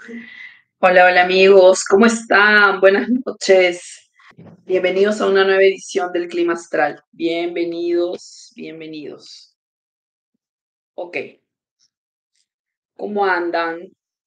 Hola, hola amigos, ¿cómo están? Buenas noches. Bienvenidos a una nueva edición del Clima Astral. Bienvenidos, bienvenidos. Ok, ¿cómo andan?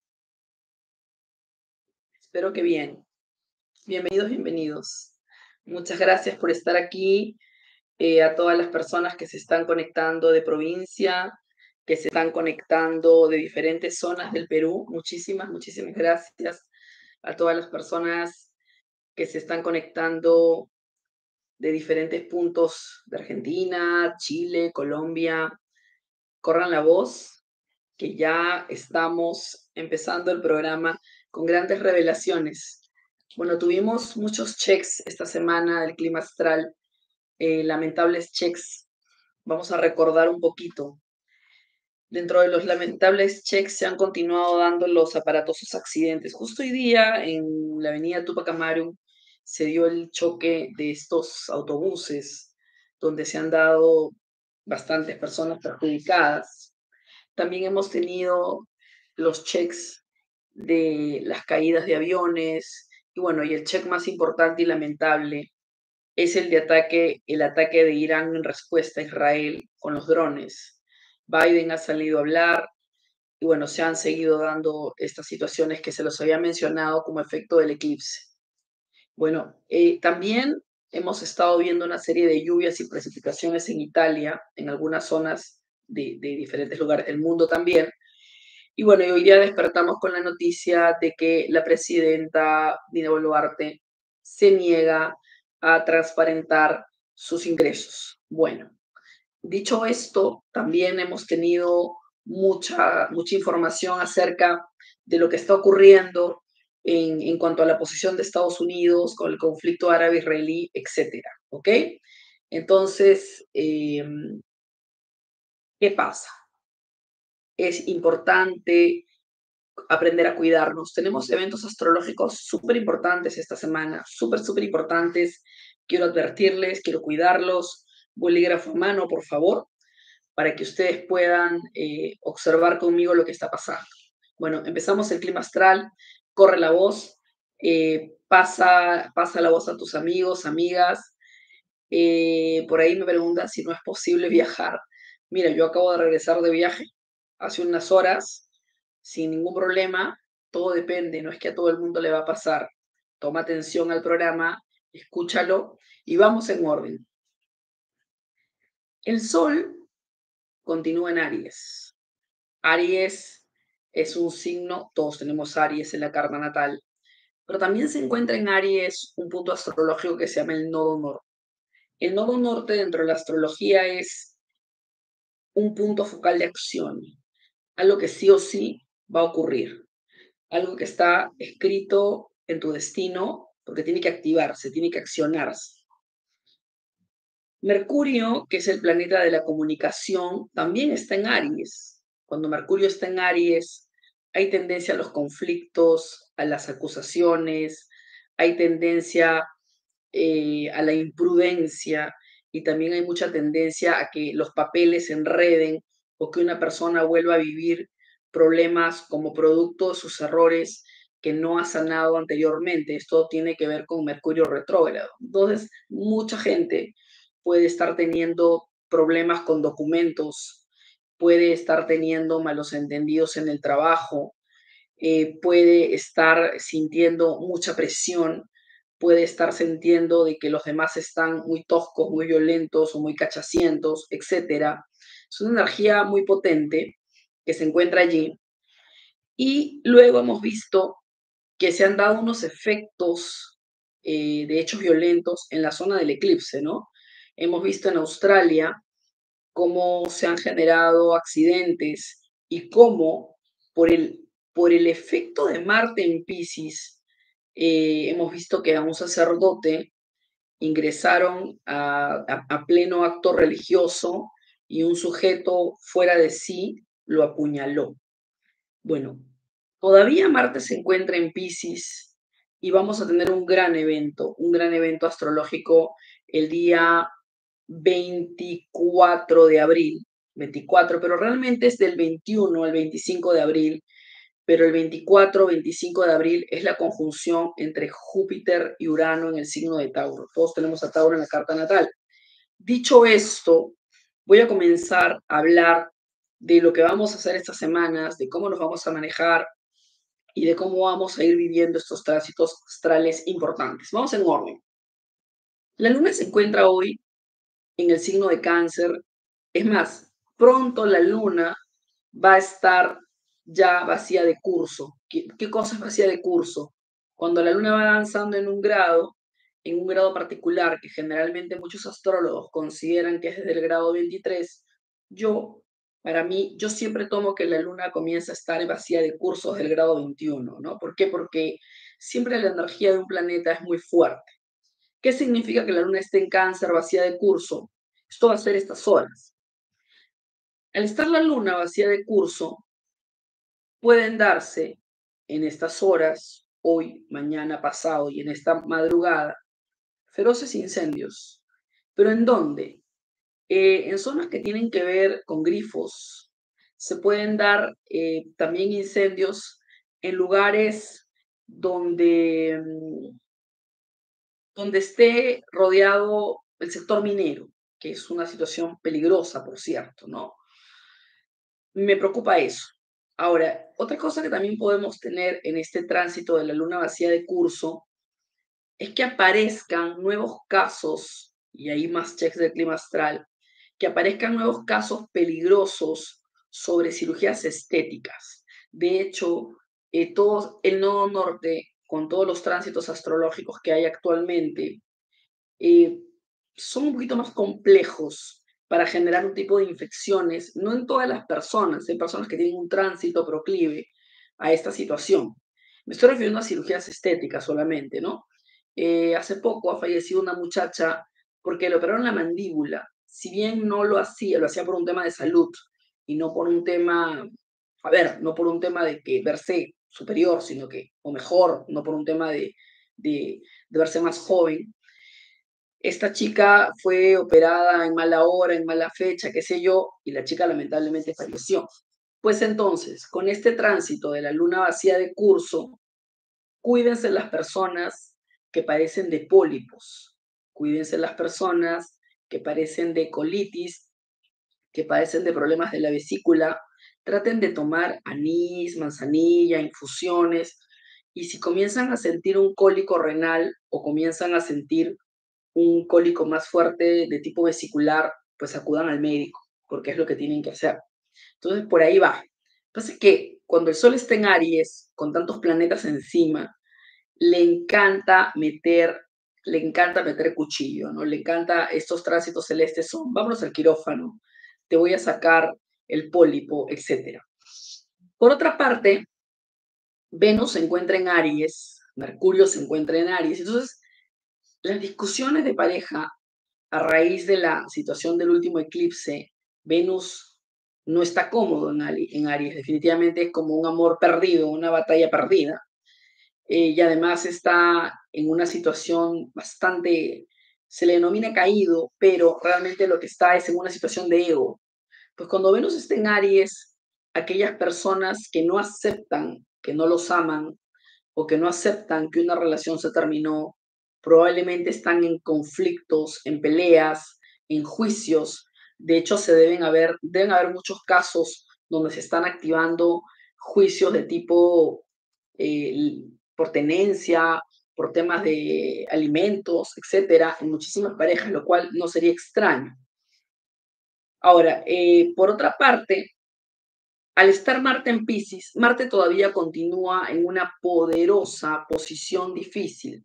Espero que bien. Bienvenidos, bienvenidos. Muchas gracias por estar aquí. A todas las personas que se están conectando de provincia, que se están conectando de diferentes zonas del Perú. Muchísimas, muchísimas gracias a todas las personas que se están conectando de diferentes puntos de Argentina, Chile, Colombia. Corran la voz, que ya estamos empezando el programa con grandes revelaciones. Bueno, tuvimos muchos checks esta semana del clima astral, lamentables checks. Vamos a recordar un poquito. Dentro de los lamentables checks se han continuado dando los aparatosos accidentes. Justo hoy día en la avenida Tupac Amaru se dio el choque de estos autobuses donde se han dado bastantes personas perjudicadas. También hemos tenido los checks de las caídas de aviones y bueno, y el check más importante y lamentable es el ataque de Irán en respuesta a Israel con los drones. Biden ha salido a hablar y bueno, se han seguido dando estas situaciones que se los había mencionado como efecto del eclipse. Bueno, también hemos estado viendo una serie de lluvias y precipitaciones en Italia, en algunas zonas de diferentes lugares del mundo también. Y bueno, y hoy día despertamos con la noticia de que la presidenta Dina Boluarte se niega a transparentar sus ingresos. Bueno, dicho esto, también hemos tenido mucha información acerca de lo que está ocurriendo en cuanto a la posición de Estados Unidos con el conflicto árabe-israelí, etcétera. ¿Ok? Entonces, ¿qué pasa? Es importante aprender a cuidarnos. Tenemos eventos astrológicos súper importantes esta semana, súper importantes. Quiero advertirles, quiero cuidarlos. Bolígrafo a mano, por favor, para que ustedes puedan observar conmigo lo que está pasando. Bueno, empezamos el clima astral, corre la voz, pasa la voz a tus amigos, amigas. Por ahí me preguntan si no es posible viajar. Mira, yo acabo de regresar de viaje hace unas horas, sin ningún problema. Todo depende, no es que a todo el mundo le va a pasar. Toma atención al programa, escúchalo y vamos en orden. El Sol continúa en Aries. Aries es un signo, todos tenemos Aries en la carta natal, pero también se encuentra en Aries un punto astrológico que se llama el nodo norte. El nodo norte dentro de la astrología es un punto focal de acción, algo que sí o sí va a ocurrir, algo que está escrito en tu destino porque tiene que activarse, tiene que accionarse. Mercurio, que es el planeta de la comunicación, también está en Aries. Cuando Mercurio está en Aries, hay tendencia a los conflictos, a las acusaciones, hay tendencia a la imprudencia y también hay mucha tendencia a que los papeles se enreden o que una persona vuelva a vivir problemas como producto de sus errores que no ha sanado anteriormente. Esto tiene que ver con Mercurio retrógrado. Entonces, mucha gente puede estar teniendo problemas con documentos, puede estar teniendo malos entendidos en el trabajo, puede estar sintiendo mucha presión, puede estar sintiendo de que los demás están muy toscos, muy violentos o muy cachacientos, etcétera. Es una energía muy potente que se encuentra allí. Y luego hemos visto que se han dado unos efectos de hechos violentos en la zona del eclipse, ¿no? Hemos visto en Australia cómo se han generado accidentes y cómo por el efecto de Marte en Pisces, hemos visto que a un sacerdote ingresaron a pleno acto religioso y un sujeto fuera de sí lo apuñaló. Bueno, todavía Marte se encuentra en Pisces y vamos a tener un gran evento astrológico el día 24 de abril, 24, pero realmente es del 21 al 25 de abril, pero el 24, 25 de abril es la conjunción entre Júpiter y Urano en el signo de Tauro. Todos tenemos a Tauro en la carta natal. Dicho esto, voy a comenzar a hablar de lo que vamos a hacer estas semanas, de cómo nos vamos a manejar y de cómo vamos a ir viviendo estos tránsitos astrales importantes. Vamos en orden. La luna se encuentra hoy en el signo de Cáncer. Es más, pronto la luna va a estar ya vacía de curso. ¿Qué cosa es vacía de curso? Cuando la luna va avanzando en un grado particular que generalmente muchos astrólogos consideran que es desde el grado 23, para mí, yo siempre tomo que la luna comienza a estar vacía de curso desde el grado 21, ¿no? ¿Por qué? Porque siempre la energía de un planeta es muy fuerte. ¿Qué significa que la luna esté en Cáncer vacía de curso? Esto va a ser estas horas. Al estar la luna vacía de curso, pueden darse en estas horas, hoy, mañana, pasado y en esta madrugada, feroces incendios. ¿Pero en dónde? En zonas que tienen que ver con grifos. Se pueden dar también incendios en lugares donde, donde esté rodeado el sector minero, que es una situación peligrosa, por cierto, ¿no? Me preocupa eso. Ahora, otra cosa que también podemos tener en este tránsito de la luna vacía de curso es que aparezcan nuevos casos, y hay más checks del clima astral, que aparezcan nuevos casos peligrosos sobre cirugías estéticas. De hecho, todo el nodo norte, con todos los tránsitos astrológicos que hay actualmente, eh, son un poquito más complejos para generar un tipo de infecciones, no en todas las personas, hay personas que tienen un tránsito proclive a esta situación. Me estoy refiriendo a cirugías estéticas solamente, ¿no? Hace poco ha fallecido una muchacha porque le operaron la mandíbula. Si bien no lo hacía por un tema de salud y no por un tema, a ver, no por un tema de que verse superior, sino que, o mejor, no por un tema de verse más joven. Esta chica fue operada en mala hora, en mala fecha, qué sé yo, y la chica lamentablemente falleció. Pues entonces, con este tránsito de la luna vacía de curso, cuídense las personas que padecen de pólipos, cuídense las personas que padecen de colitis, que padecen de problemas de la vesícula, traten de tomar anís, manzanilla, infusiones, y si comienzan a sentir un cólico renal o comienzan a sentir un cólico más fuerte de tipo vesicular, pues acudan al médico, porque es lo que tienen que hacer. Entonces, por ahí va. Pasa que cuando el Sol está en Aries, con tantos planetas encima, le encanta meter, le encanta meter cuchillo, ¿no? Le encanta estos tránsitos celestes, son, vámonos al quirófano, te voy a sacar el pólipo, etc. Por otra parte, Venus se encuentra en Aries, Mercurio se encuentra en Aries, entonces las discusiones de pareja a raíz de la situación del último eclipse, Venus no está cómodo en Aries, definitivamente es como un amor perdido, una batalla perdida. Y además está en una situación bastante, se le denomina caído, pero realmente lo que está es en una situación de ego. Pues cuando Venus está en Aries, aquellas personas que no aceptan, que no los aman, o que no aceptan que una relación se terminó, probablemente están en conflictos, en peleas, en juicios. De hecho, deben haber muchos casos donde se están activando juicios de tipo por tenencia, por temas de alimentos, etcétera, en muchísimas parejas, lo cual no sería extraño. Ahora, por otra parte, al estar Marte en Piscis, Marte todavía continúa en una poderosa posición difícil.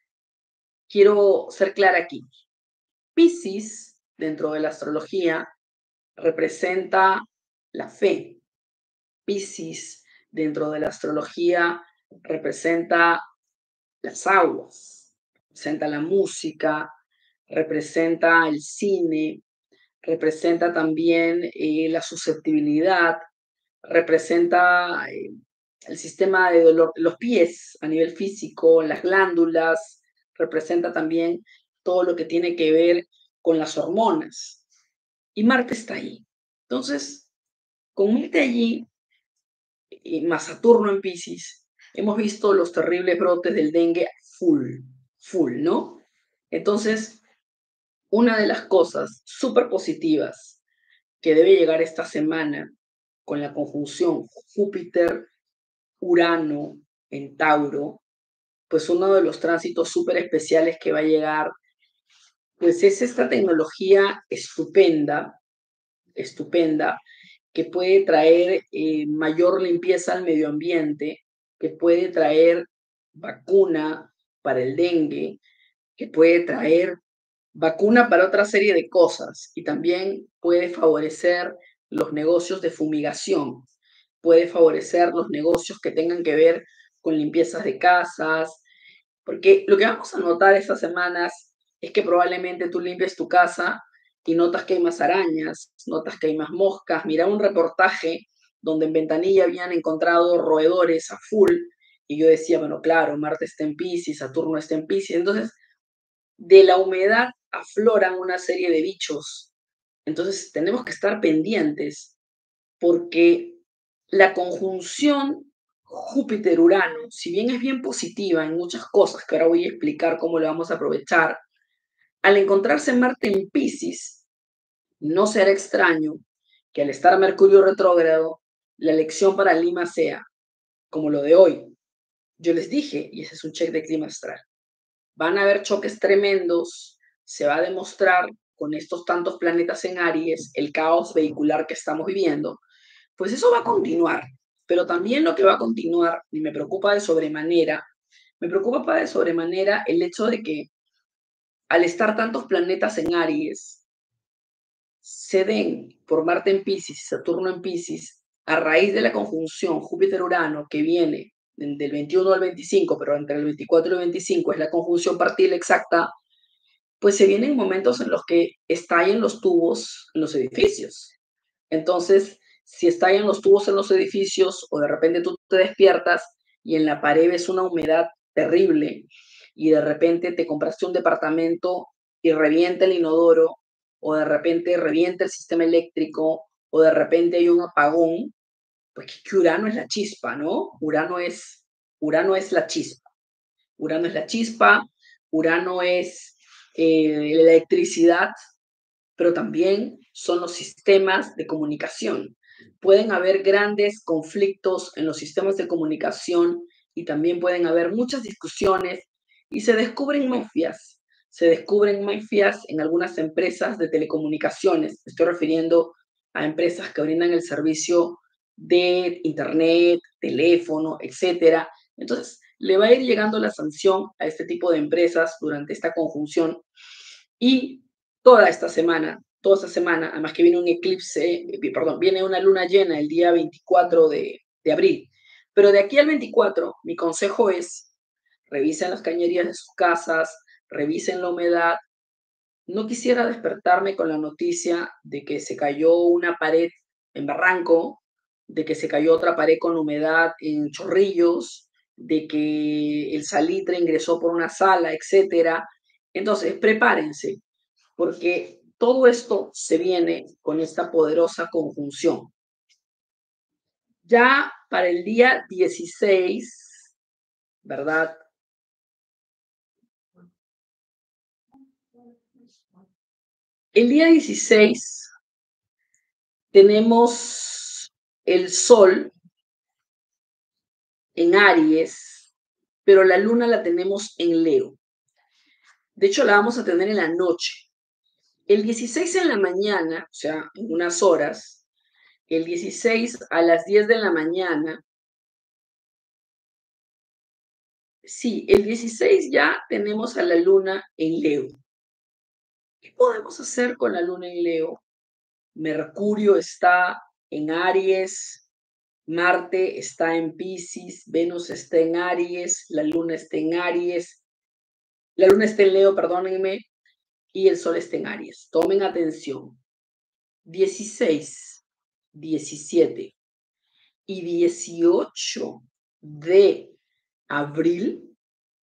Quiero ser clara aquí. Piscis, dentro de la astrología, representa la fe. Piscis, dentro de la astrología, representa las aguas, representa la música, representa el cine, representa también la susceptibilidad, representa el sistema de dolor, los pies a nivel físico, las glándulas, representa también todo lo que tiene que ver con las hormonas. Y Marte está ahí. Entonces, con Marte allí, y más Saturno en Piscis, hemos visto los terribles brotes del dengue full, ¿no? Entonces, una de las cosas súper positivas que debe llegar esta semana con la conjunción Júpiter-Urano en Tauro, pues uno de los tránsitos súper especiales que va a llegar, pues es esta tecnología estupenda, que puede traer mayor limpieza al medio ambiente, que puede traer vacuna para el dengue, que puede traer vacuna para otra serie de cosas y también puede favorecer los negocios de fumigación, puede favorecer los negocios que tengan que ver con limpiezas de casas, porque lo que vamos a notar estas semanas es que probablemente tú limpies tu casa y notas que hay más arañas, notas que hay más moscas. Mira un reportaje donde en Ventanilla habían encontrado roedores a full y yo decía, bueno, claro, Marte está en Piscis, Saturno está en Piscis, entonces de la humedad afloran una serie de bichos. Entonces tenemos que estar pendientes porque la conjunción Júpiter-Urano, si bien es bien positiva en muchas cosas, que ahora voy a explicar cómo lo vamos a aprovechar, al encontrarse Marte en Piscis, no será extraño que al estar Mercurio retrógrado, la elección para Lima sea como lo de hoy. Yo les dije, y ese es un check de clima astral, van a haber choques tremendos, se va a demostrar con estos tantos planetas en Aries, el caos vehicular que estamos viviendo, pues eso va a continuar. Pero también lo que va a continuar, y me preocupa de sobremanera el hecho de que al estar tantos planetas en Aries, se den por Marte en Piscis, Saturno en Piscis, a raíz de la conjunción Júpiter-Urano que viene del 21 al 25, pero entre el 24 y el 25 es la conjunción partil exacta, pues se vienen momentos en los que estallen los tubos en los edificios. Entonces, si estallan los tubos en los edificios o de repente tú te despiertas y en la pared ves una humedad terrible y de repente te compraste un departamento y revienta el inodoro o de repente revienta el sistema eléctrico o de repente hay un apagón, pues que Urano es la chispa, ¿no? Urano es la chispa. Urano es la chispa, Urano es la electricidad, pero también son los sistemas de comunicación. Pueden haber grandes conflictos en los sistemas de comunicación y también pueden haber muchas discusiones y se descubren mafias en algunas empresas de telecomunicaciones. Me estoy refiriendo a empresas que brindan el servicio de internet, teléfono, etcétera. Entonces, le va a ir llegando la sanción a este tipo de empresas durante esta conjunción y toda esta semana, además que viene un eclipse, perdón, viene una luna llena el día 24 de abril. Pero de aquí al 24, mi consejo es, revisen las cañerías de sus casas, revisen la humedad. No quisiera despertarme con la noticia de que se cayó una pared en Barranco, de que se cayó otra pared con humedad en Chorrillos, de que el salitre ingresó por una sala, etcétera. Entonces, prepárense, porque todo esto se viene con esta poderosa conjunción. Ya para el día 16, ¿verdad? El día 16 tenemos el Sol en Aries, pero la Luna la tenemos en Leo. De hecho, la vamos a tener en la noche. El 16 en la mañana, o sea, en unas horas, el 16 a las 10 de la mañana, sí, el 16 ya tenemos a la Luna en Leo. ¿Qué podemos hacer con la Luna en Leo? Mercurio está en Aries, Marte está en Piscis, Venus está en Aries, la Luna está en Aries, la Luna está en Leo, perdónenme, y el Sol está en Aries. Tomen atención. 16, 17 y 18 de abril,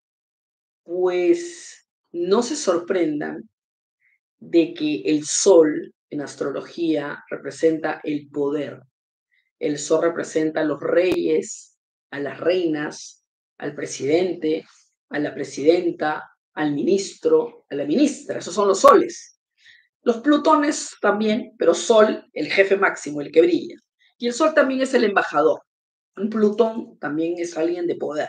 pues no se sorprendan de que el Sol en astrología representa el poder. El sol representa a los reyes, a las reinas, al presidente, a la presidenta, al ministro, a la ministra. Esos son los soles. Los plutones también, pero Sol, el jefe máximo, el que brilla. Y el Sol también es el embajador. Un Plutón también es alguien de poder.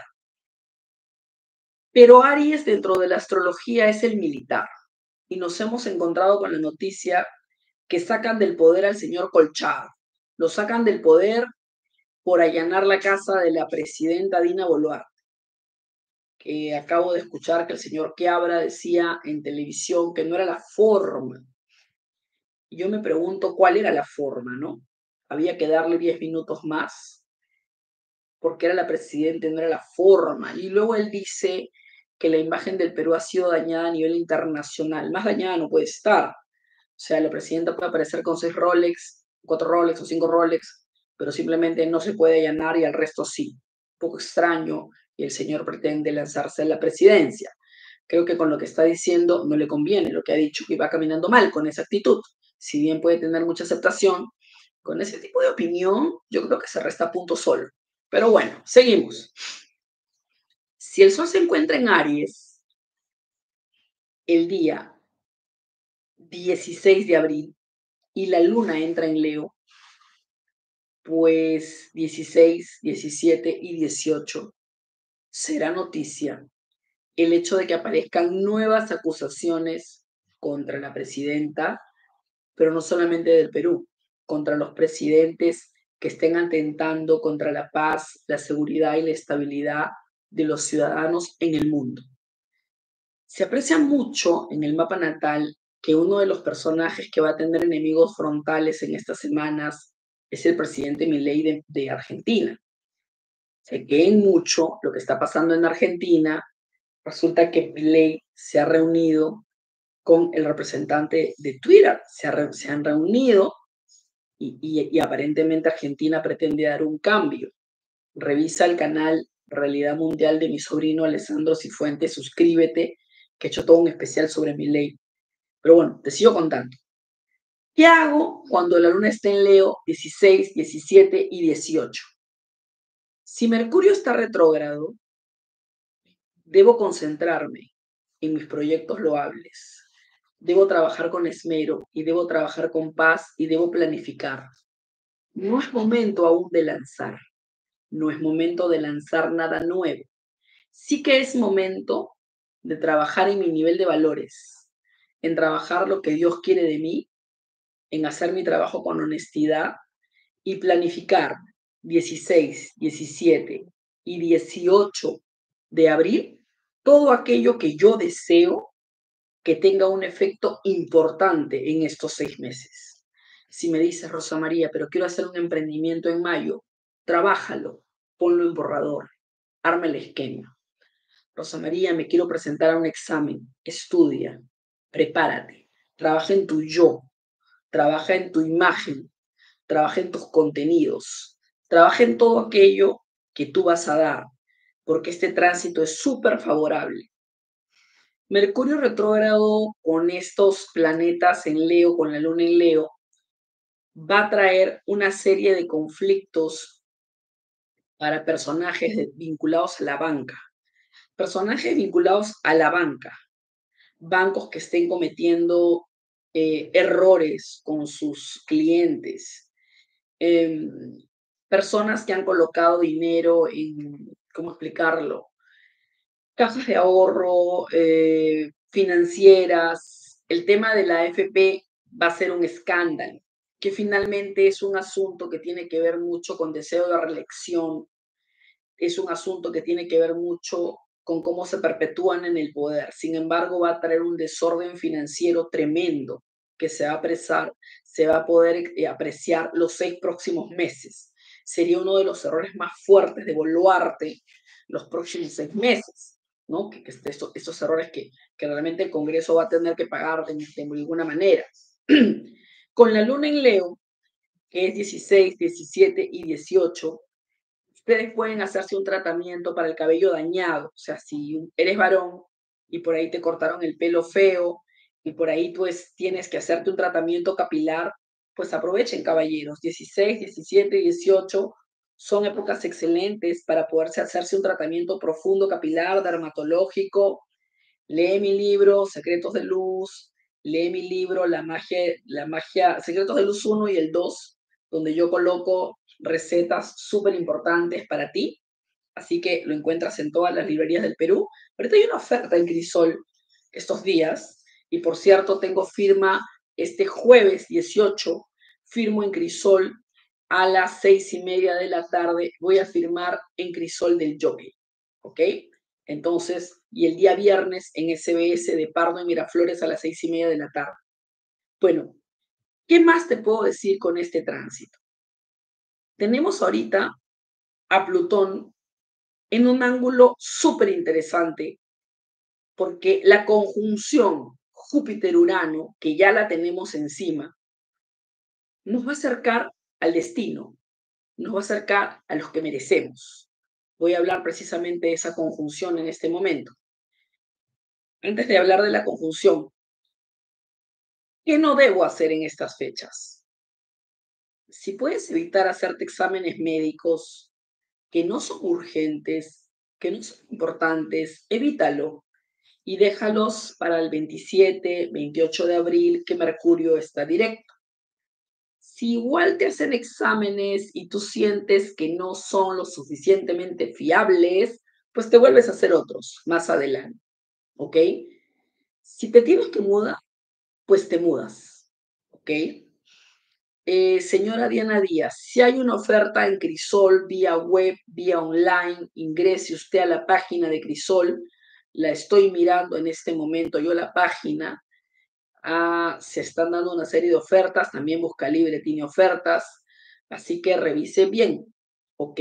Pero Aries dentro de la astrología es el militar. Y nos hemos encontrado con la noticia que sacan del poder al señor Colchado. Lo sacan del poder por allanar la casa de la presidenta Dina Boluarte. Que acabo de escuchar que el señor Quiabra decía en televisión que no era la forma. Y yo me pregunto cuál era la forma, ¿no? Había que darle 10 minutos más, porque era la presidenta, no era la forma. Y luego él dice que la imagen del Perú ha sido dañada a nivel internacional. Más dañada no puede estar. O sea, la presidenta puede aparecer con 6 Rolex, 4 Rolex o 5 Rolex, pero simplemente no se puede allanar y al resto sí. Un poco extraño, y el señor pretende lanzarse a la presidencia. Creo que con lo que está diciendo no le conviene lo que ha dicho, que va caminando mal con esa actitud. Si bien puede tener mucha aceptación, con ese tipo de opinión, yo creo que se resta punto solo. Pero bueno, seguimos. Si el Sol se encuentra en Aries el día 16 de abril y la Luna entra en Leo, pues 16, 17 y 18 será noticia el hecho de que aparezcan nuevas acusaciones contra la presidenta, pero no solamente del Perú, contra los presidentes que estén atentando contra la paz, la seguridad y la estabilidad de los ciudadanos en el mundo. Se aprecia mucho en el mapa natal que uno de los personajes que va a tener enemigos frontales en estas semanas es el presidente Milei de Argentina. Se creen mucho lo que está pasando en Argentina. Resulta que Milei se ha reunido con el representante de Twitter, se han reunido y aparentemente Argentina pretende dar un cambio. Revisa el canal Realidad Mundial de mi sobrino Alessandro Cifuentes, suscríbete, que he hecho todo un especial sobre Milei. Pero bueno, te sigo contando. ¿Qué hago cuando la luna está en Leo 16, 17 y 18? Si Mercurio está retrógrado, debo concentrarme en mis proyectos loables. Debo trabajar con esmero y debo trabajar con paz y debo planificar. No es momento aún de lanzar. No es momento de lanzar nada nuevo. Sí que es momento de trabajar en mi nivel de valores, en trabajar lo que Dios quiere de mí, en hacer mi trabajo con honestidad y planificar 16, 17 y 18 de abril todo aquello que yo deseo que tenga un efecto importante en estos 6 meses. Si me dices, Rosa María, pero quiero hacer un emprendimiento en mayo, trabájalo, ponlo en borrador, arma el esquema. Rosa María, me quiero presentar a un examen, estudia, prepárate, trabaja en tu yo, trabaja en tu imagen, trabaja en tus contenidos, trabaja en todo aquello que tú vas a dar, porque este tránsito es súper favorable. Mercurio retrógrado con estos planetas en Leo, con la luna en Leo, va a traer una serie de conflictos para personajes vinculados a la banca. Personajes vinculados a la banca. Bancos que estén cometiendo errores con sus clientes. Personas que han colocado dinero en, ¿cómo explicarlo? Cajas de ahorro, financieras. El tema de la AFP va a ser un escándalo, que finalmente es un asunto que tiene que ver mucho con deseo de reelección, es un asunto que tiene que ver mucho con cómo se perpetúan en el poder. Sin embargo, va a traer un desorden financiero tremendo que se va a poder apreciar los 6 próximos meses. Sería uno de los errores más fuertes de Boluarte los próximos 6 meses, ¿no? Estos errores que realmente el Congreso va a tener que pagar de alguna manera. Con la luna en Leo, que es 16, 17 y 18, ustedes pueden hacerse un tratamiento para el cabello dañado. O sea, si eres varón y por ahí te cortaron el pelo feo y por ahí pues tienes que hacerte un tratamiento capilar, pues aprovechen, caballeros. 16, 17, 18 son épocas excelentes para poderse hacerse un tratamiento profundo, capilar, dermatológico. Lee mi libro, Secretos de Luz, lee mi libro, Secretos de Luz 1 y el 2, donde yo coloco recetas súper importantes para ti. Así que lo encuentras en todas las librerías del Perú. Ahorita hay una oferta en Crisol estos días. Y por cierto, tengo firma este jueves 18, firmo en Crisol a las 6:30 de la tarde. Voy a firmar en Crisol del Jockey. ¿Ok? Entonces, y el día viernes en SBS de Pardo y Miraflores a las 6:30 de la tarde. Bueno, ¿qué más te puedo decir con este tránsito? Tenemos ahorita a Plutón en un ángulo súper interesante, porque la conjunción Júpiter-Urano, que ya la tenemos encima, nos va a acercar al destino, nos va a acercar a los que merecemos. Voy a hablar precisamente de esa conjunción en este momento. Antes de hablar de la conjunción, ¿qué no debo hacer en estas fechas? Si puedes evitar hacerte exámenes médicos que no son urgentes, que no son importantes, evítalo y déjalos para el 27, 28 de abril, que Mercurio está directo. Si igual te hacen exámenes y tú sientes que no son lo suficientemente fiables, pues te vuelves a hacer otros más adelante, ¿ok? Si te tienes que mudar, pues te mudas, ¿ok? Señora Diana Díaz, si hay una oferta en Crisol vía web, vía online, ingrese usted a la página de Crisol. La estoy mirando en este momento yo la página. Se están dando una serie de ofertas, también Buscalibre tiene ofertas, así que revise bien, ¿ok?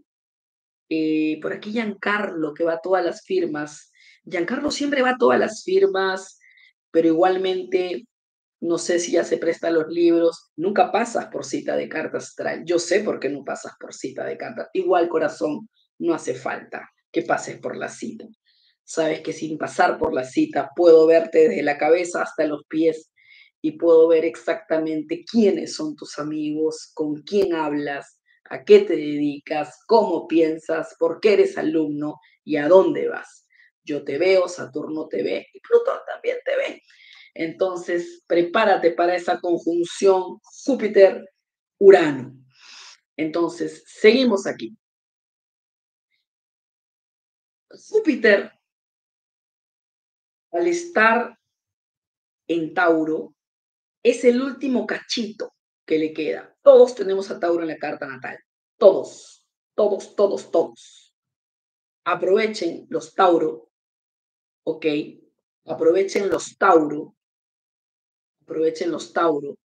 Por aquí Giancarlo, que va a todas las firmas. Giancarlo siempre va a todas las firmas, pero igualmente no sé si ya se presta los libros. Nunca pasas por cita de carta astral. Yo sé por qué no pasas por cita de carta. Igual, corazón, no hace falta que pases por la cita. Sabes que sin pasar por la cita puedo verte desde la cabeza hasta los pies y puedo ver exactamente quiénes son tus amigos, con quién hablas, a qué te dedicas, cómo piensas, por qué eres alumno y a dónde vas. Yo te veo, Saturno te ve y Plutón también te ve. Entonces, prepárate para esa conjunción Júpiter-Urano. Entonces, seguimos aquí. Júpiter, al estar en Tauro, es el último cachito que le queda. Todos tenemos a Tauro en la carta natal. Todos, todos, todos, todos. Aprovechen los Tauro, ¿ok? Aprovechen los Tauro,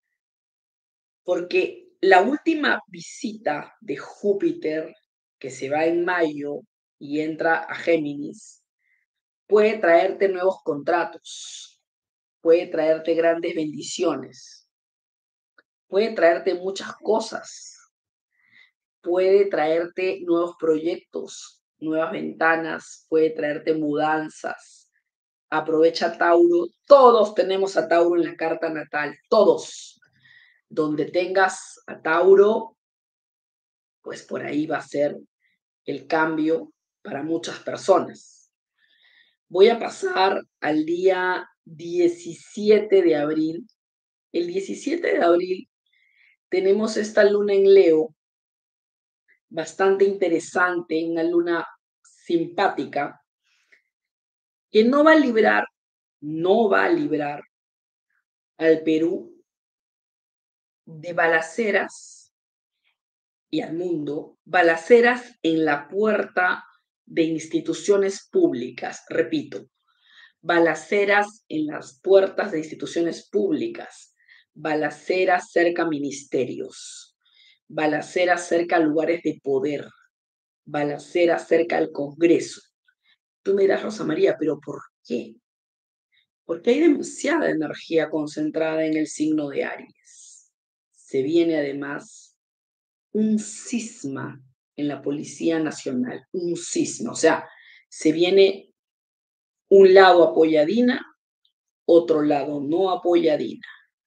porque la última visita de Júpiter, que se va en mayo y entra a Géminis, puede traerte nuevos contratos, puede traerte grandes bendiciones, puede traerte muchas cosas, puede traerte nuevos proyectos, nuevas ventanas, puede traerte mudanzas. Aprovecha Tauro, todos tenemos a Tauro en la carta natal, todos. Donde tengas a Tauro, pues por ahí va a ser el cambio para muchas personas. Voy a pasar al día 17 de abril. El 17 de abril tenemos esta luna en Leo, bastante interesante, una luna simpática, que no va a librar al Perú de balaceras y al mundo, balaceras en la puerta de instituciones públicas. Repito, balaceras en las puertas de instituciones públicas, balaceras cerca a ministerios, balaceras cerca a lugares de poder, balaceras cerca al Congreso. Tú me dirás, Rosa María, ¿pero por qué? Porque hay demasiada energía concentrada en el signo de Aries. Se viene además un cisma en la Policía Nacional, un cisma, o sea, se viene un lado apoyadina, otro lado no apoyadina.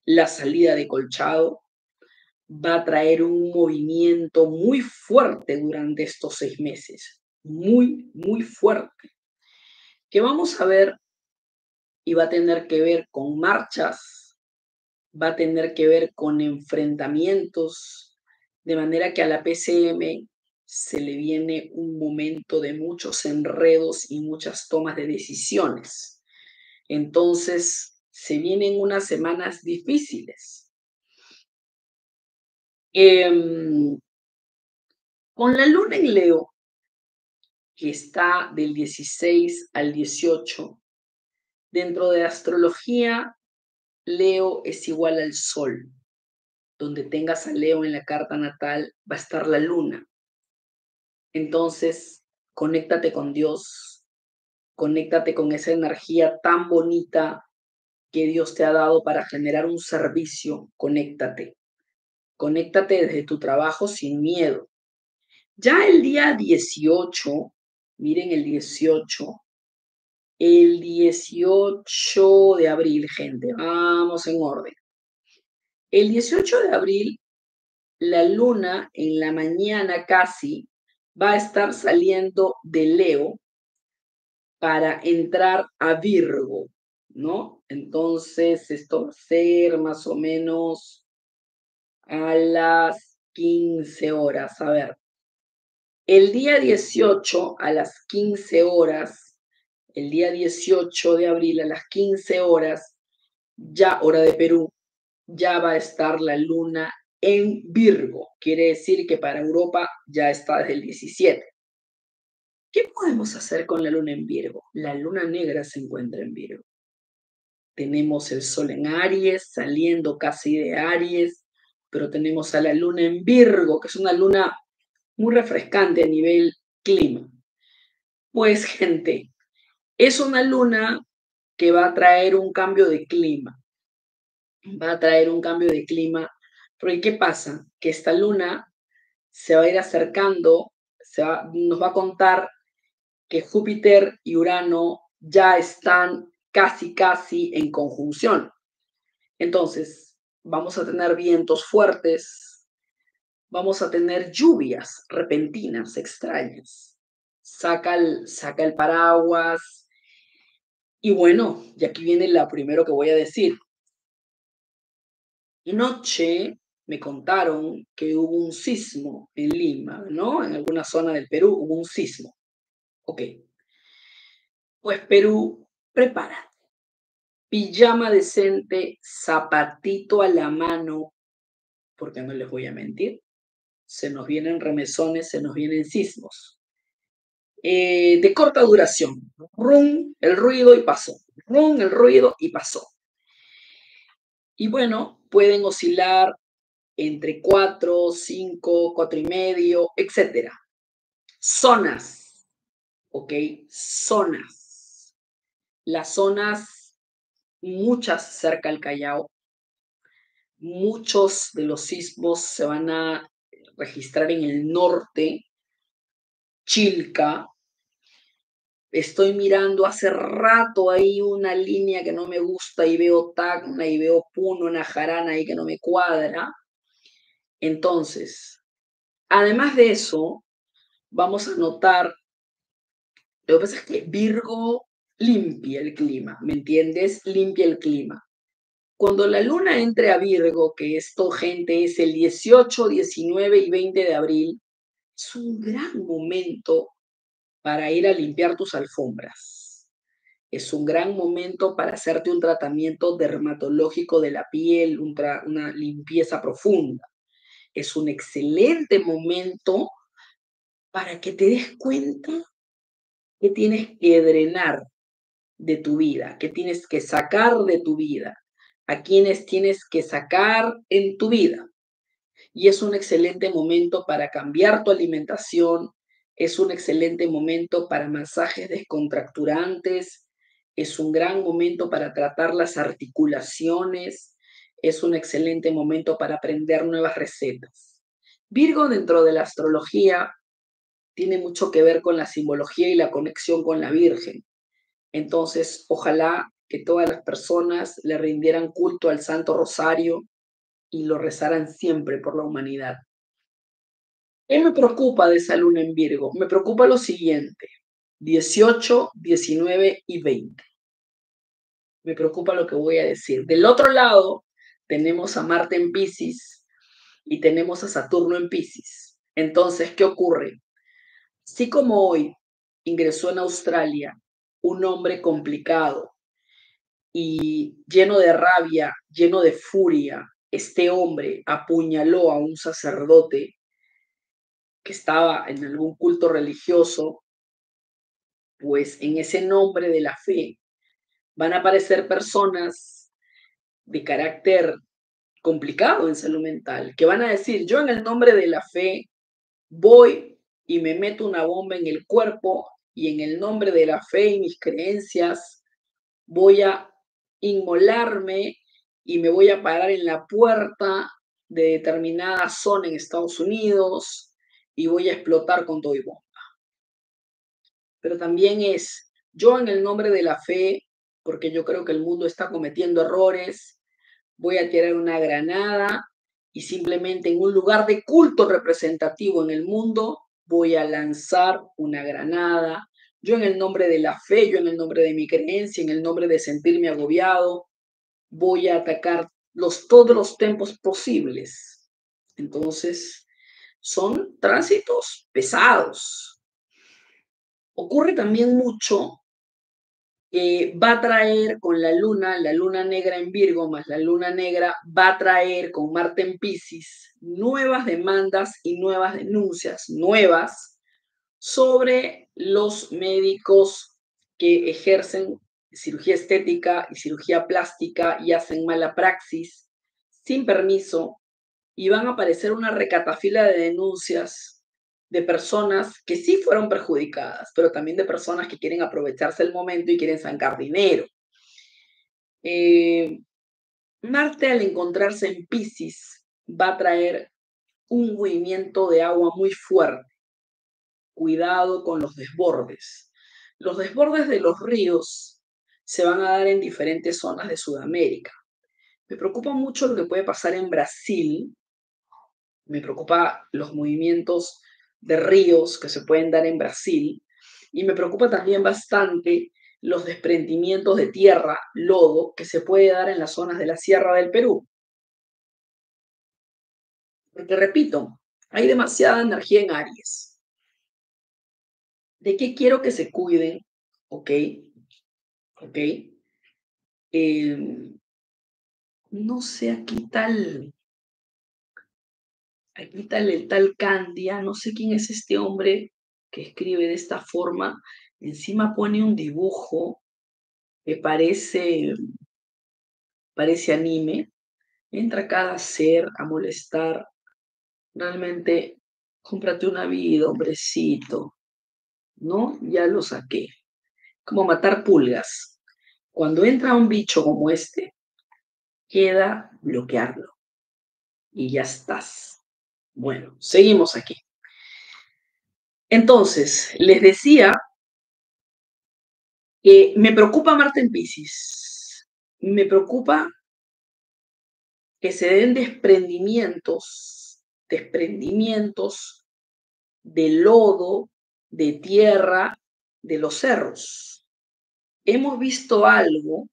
la salida de colchado, va a traer un movimiento muy fuerte durante estos 6 meses, muy, muy fuerte, que vamos a ver y va a tener que ver con marchas, va a tener que ver con enfrentamientos, de manera que a la PCM se le viene un momento de muchos enredos y muchas tomas de decisiones. Entonces, se vienen unas semanas difíciles. Con la luna en Leo, que está del 16 al 18, dentro de la astrología, Leo es igual al Sol. Donde tengas a Leo en la carta natal, va a estar la luna. Entonces, conéctate con Dios, conéctate con esa energía tan bonita que Dios te ha dado para generar un servicio. Conéctate. Conéctate desde tu trabajo sin miedo. Ya el día 18, miren el 18 de abril, gente, vamos en orden. El 18 de abril, la luna en la mañana casi va a estar saliendo de Leo para entrar a Virgo, ¿no? Entonces, esto va a ser más o menos a las 15 horas. A ver, el día 18 a las 15 horas, el día 18 de abril a las 15 horas, ya hora de Perú, ya va a estar la luna en Virgo. Quiere decir que para Europa ya está desde el 17. ¿Qué podemos hacer con la luna en Virgo? La luna negra se encuentra en Virgo. Tenemos el sol en Aries, saliendo casi de Aries, pero tenemos a la luna en Virgo, que es una luna muy refrescante a nivel clima. Pues, gente, es una luna que va a traer un cambio de clima. Va a traer un cambio de clima. Porque, ¿qué pasa? Que esta luna se va a ir acercando, nos va a contar que Júpiter y Urano ya están casi en conjunción. Entonces, vamos a tener vientos fuertes, vamos a tener lluvias repentinas, extrañas. Saca el paraguas. Y bueno, y aquí viene lo primero que voy a decir. Anoche me contaron que hubo un sismo en Lima, ¿no? En alguna zona del Perú hubo un sismo. Ok. Pues Perú, prepárate. Pijama decente, zapatito a la mano, porque no les voy a mentir, se nos vienen remesones, se nos vienen sismos. De corta duración. Rum, el ruido y pasó. Rum, el ruido y pasó. Y bueno, pueden oscilar entre 4, 5, 4,5, etc. Zonas, ¿ok? Zonas. Las zonas, muchas cerca al Callao, muchos de los sismos se van a registrar en el norte, Chilca. Estoy mirando hace rato ahí una línea que no me gusta y veo Tacna y veo Puno, una jarana ahí que no me cuadra. Entonces, además de eso, vamos a notar, lo que pasa es que Virgo limpia el clima, ¿me entiendes? Limpia el clima. Cuando la luna entre a Virgo, que esto, gente, es el 18, 19 y 20 de abril, es un gran momento para ir a limpiar tus alfombras. Es un gran momento para hacerte un tratamiento dermatológico de la piel, una limpieza profunda. Es un excelente momento para que te des cuenta que tienes que drenar de tu vida, que tienes que sacar de tu vida, a quienes tienes que sacar en tu vida. Y es un excelente momento para cambiar tu alimentación, es un excelente momento para masajes descontracturantes, es un gran momento para tratar las articulaciones, es un excelente momento para aprender nuevas recetas. Virgo, dentro de la astrología, tiene mucho que ver con la simbología y la conexión con la Virgen. Entonces, ojalá que todas las personas le rindieran culto al Santo Rosario y lo rezaran siempre por la humanidad. ¿Qué me preocupa de esa luna en Virgo? Me preocupa lo siguiente: 18, 19 y 20. Me preocupa lo que voy a decir. Del otro lado, tenemos a Marte en Piscis y tenemos a Saturno en Piscis. Entonces, ¿qué ocurre? Así como hoy ingresó en Australia un hombre complicado y lleno de rabia, lleno de furia, este hombre apuñaló a un sacerdote que estaba en algún culto religioso, pues en ese nombre de la fe van a aparecer personas de carácter complicado en salud mental, que van a decir: yo en el nombre de la fe voy y me meto una bomba en el cuerpo, y en el nombre de la fe y mis creencias voy a inmolarme y me voy a parar en la puerta de determinada zona en Estados Unidos y voy a explotar con todo y bomba. Pero también es: yo en el nombre de la fe, porque yo creo que el mundo está cometiendo errores, voy a tirar una granada y simplemente en un lugar de culto representativo en el mundo voy a lanzar una granada. Yo en el nombre de la fe, yo en el nombre de mi creencia, en el nombre de sentirme agobiado, voy a atacar todos los templos posibles. Entonces, son tránsitos pesados. Ocurre también mucho que va a traer con la luna negra en Virgo más la luna negra, va a traer con Marte en Piscis nuevas demandas y nuevas denuncias, nuevas, sobre los médicos que ejercen cirugía estética y cirugía plástica y hacen mala praxis sin permiso, y van a aparecer una recatafila de denuncias de personas que sí fueron perjudicadas, pero también de personas que quieren aprovecharse el momento y quieren sacar dinero. Marte, al encontrarse en Piscis, va a traer un movimiento de agua muy fuerte. Cuidado con los desbordes. Los desbordes de los ríos se van a dar en diferentes zonas de Sudamérica. Me preocupa mucho lo que puede pasar en Brasil. Me preocupa los movimientos de ríos que se pueden dar en Brasil, y me preocupa también bastante los desprendimientos de tierra, lodo, que se puede dar en las zonas de la Sierra del Perú. Porque repito, hay demasiada energía en Aries. ¿De qué quiero que se cuiden? ¿Ok? ¿Ok? No sé, aquí tal el tal Candia, no sé quién es este hombre que escribe de esta forma. Encima pone un dibujo que parece anime. Entra cada ser a molestar. Realmente, cómprate una vida, hombrecito. ¿No? Ya lo saqué. Como matar pulgas. Cuando entra un bicho como este, queda bloquearlo. Y ya estás. Bueno, seguimos aquí. Entonces, les decía que me preocupa Marte en Piscis. Me preocupa que se den desprendimientos de lodo, de tierra, de los cerros. Hemos visto algo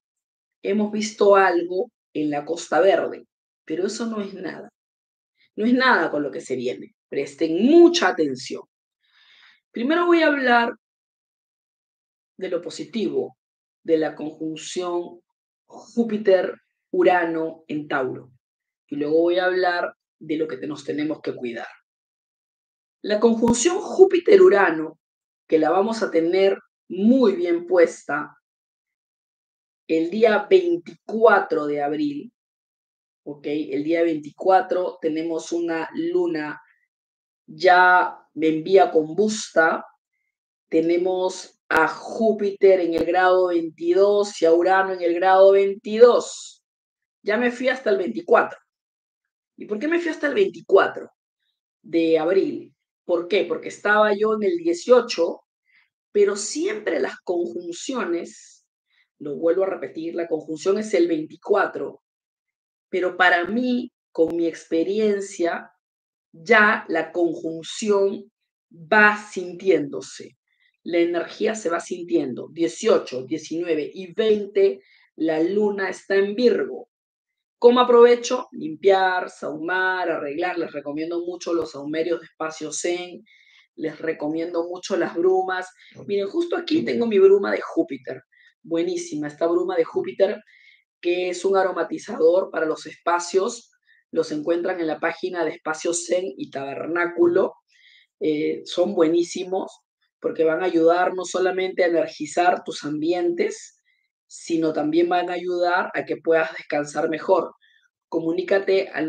en la Costa Verde, pero eso no es nada. No es nada con lo que se viene. Presten mucha atención. Primero voy a hablar de lo positivo, de la conjunción Júpiter-Urano en Tauro. Y luego voy a hablar de lo que nos tenemos que cuidar. La conjunción Júpiter-Urano, que la vamos a tener muy bien puesta el día 24 de abril, ¿ok? El día 24 tenemos una luna ya en vía combusta, tenemos a Júpiter en el grado 22 y a Urano en el grado 22. Ya me fui hasta el 24. ¿Y por qué me fui hasta el 24 de abril? ¿Por qué? Porque estaba yo en el 18, pero siempre las conjunciones Lo vuelvo a repetir, la conjunción es el 24, pero para mí, con mi experiencia, ya la conjunción va sintiéndose. La energía se va sintiendo. 18, 19 y 20, la luna está en Virgo. ¿Cómo aprovecho? Limpiar, sahumar, arreglar. Les recomiendo mucho los sahumerios de espacio Zen. Les recomiendo mucho las brumas. Miren, justo aquí tengo mi bruma de Júpiter. Buenísima, esta bruma de Júpiter, que es un aromatizador para los espacios. Los encuentran en la página de Espacio Zen y Tabernáculo. Son buenísimos porque van a ayudar no solamente a energizar tus ambientes, sino también van a ayudar a que puedas descansar mejor. Comunícate al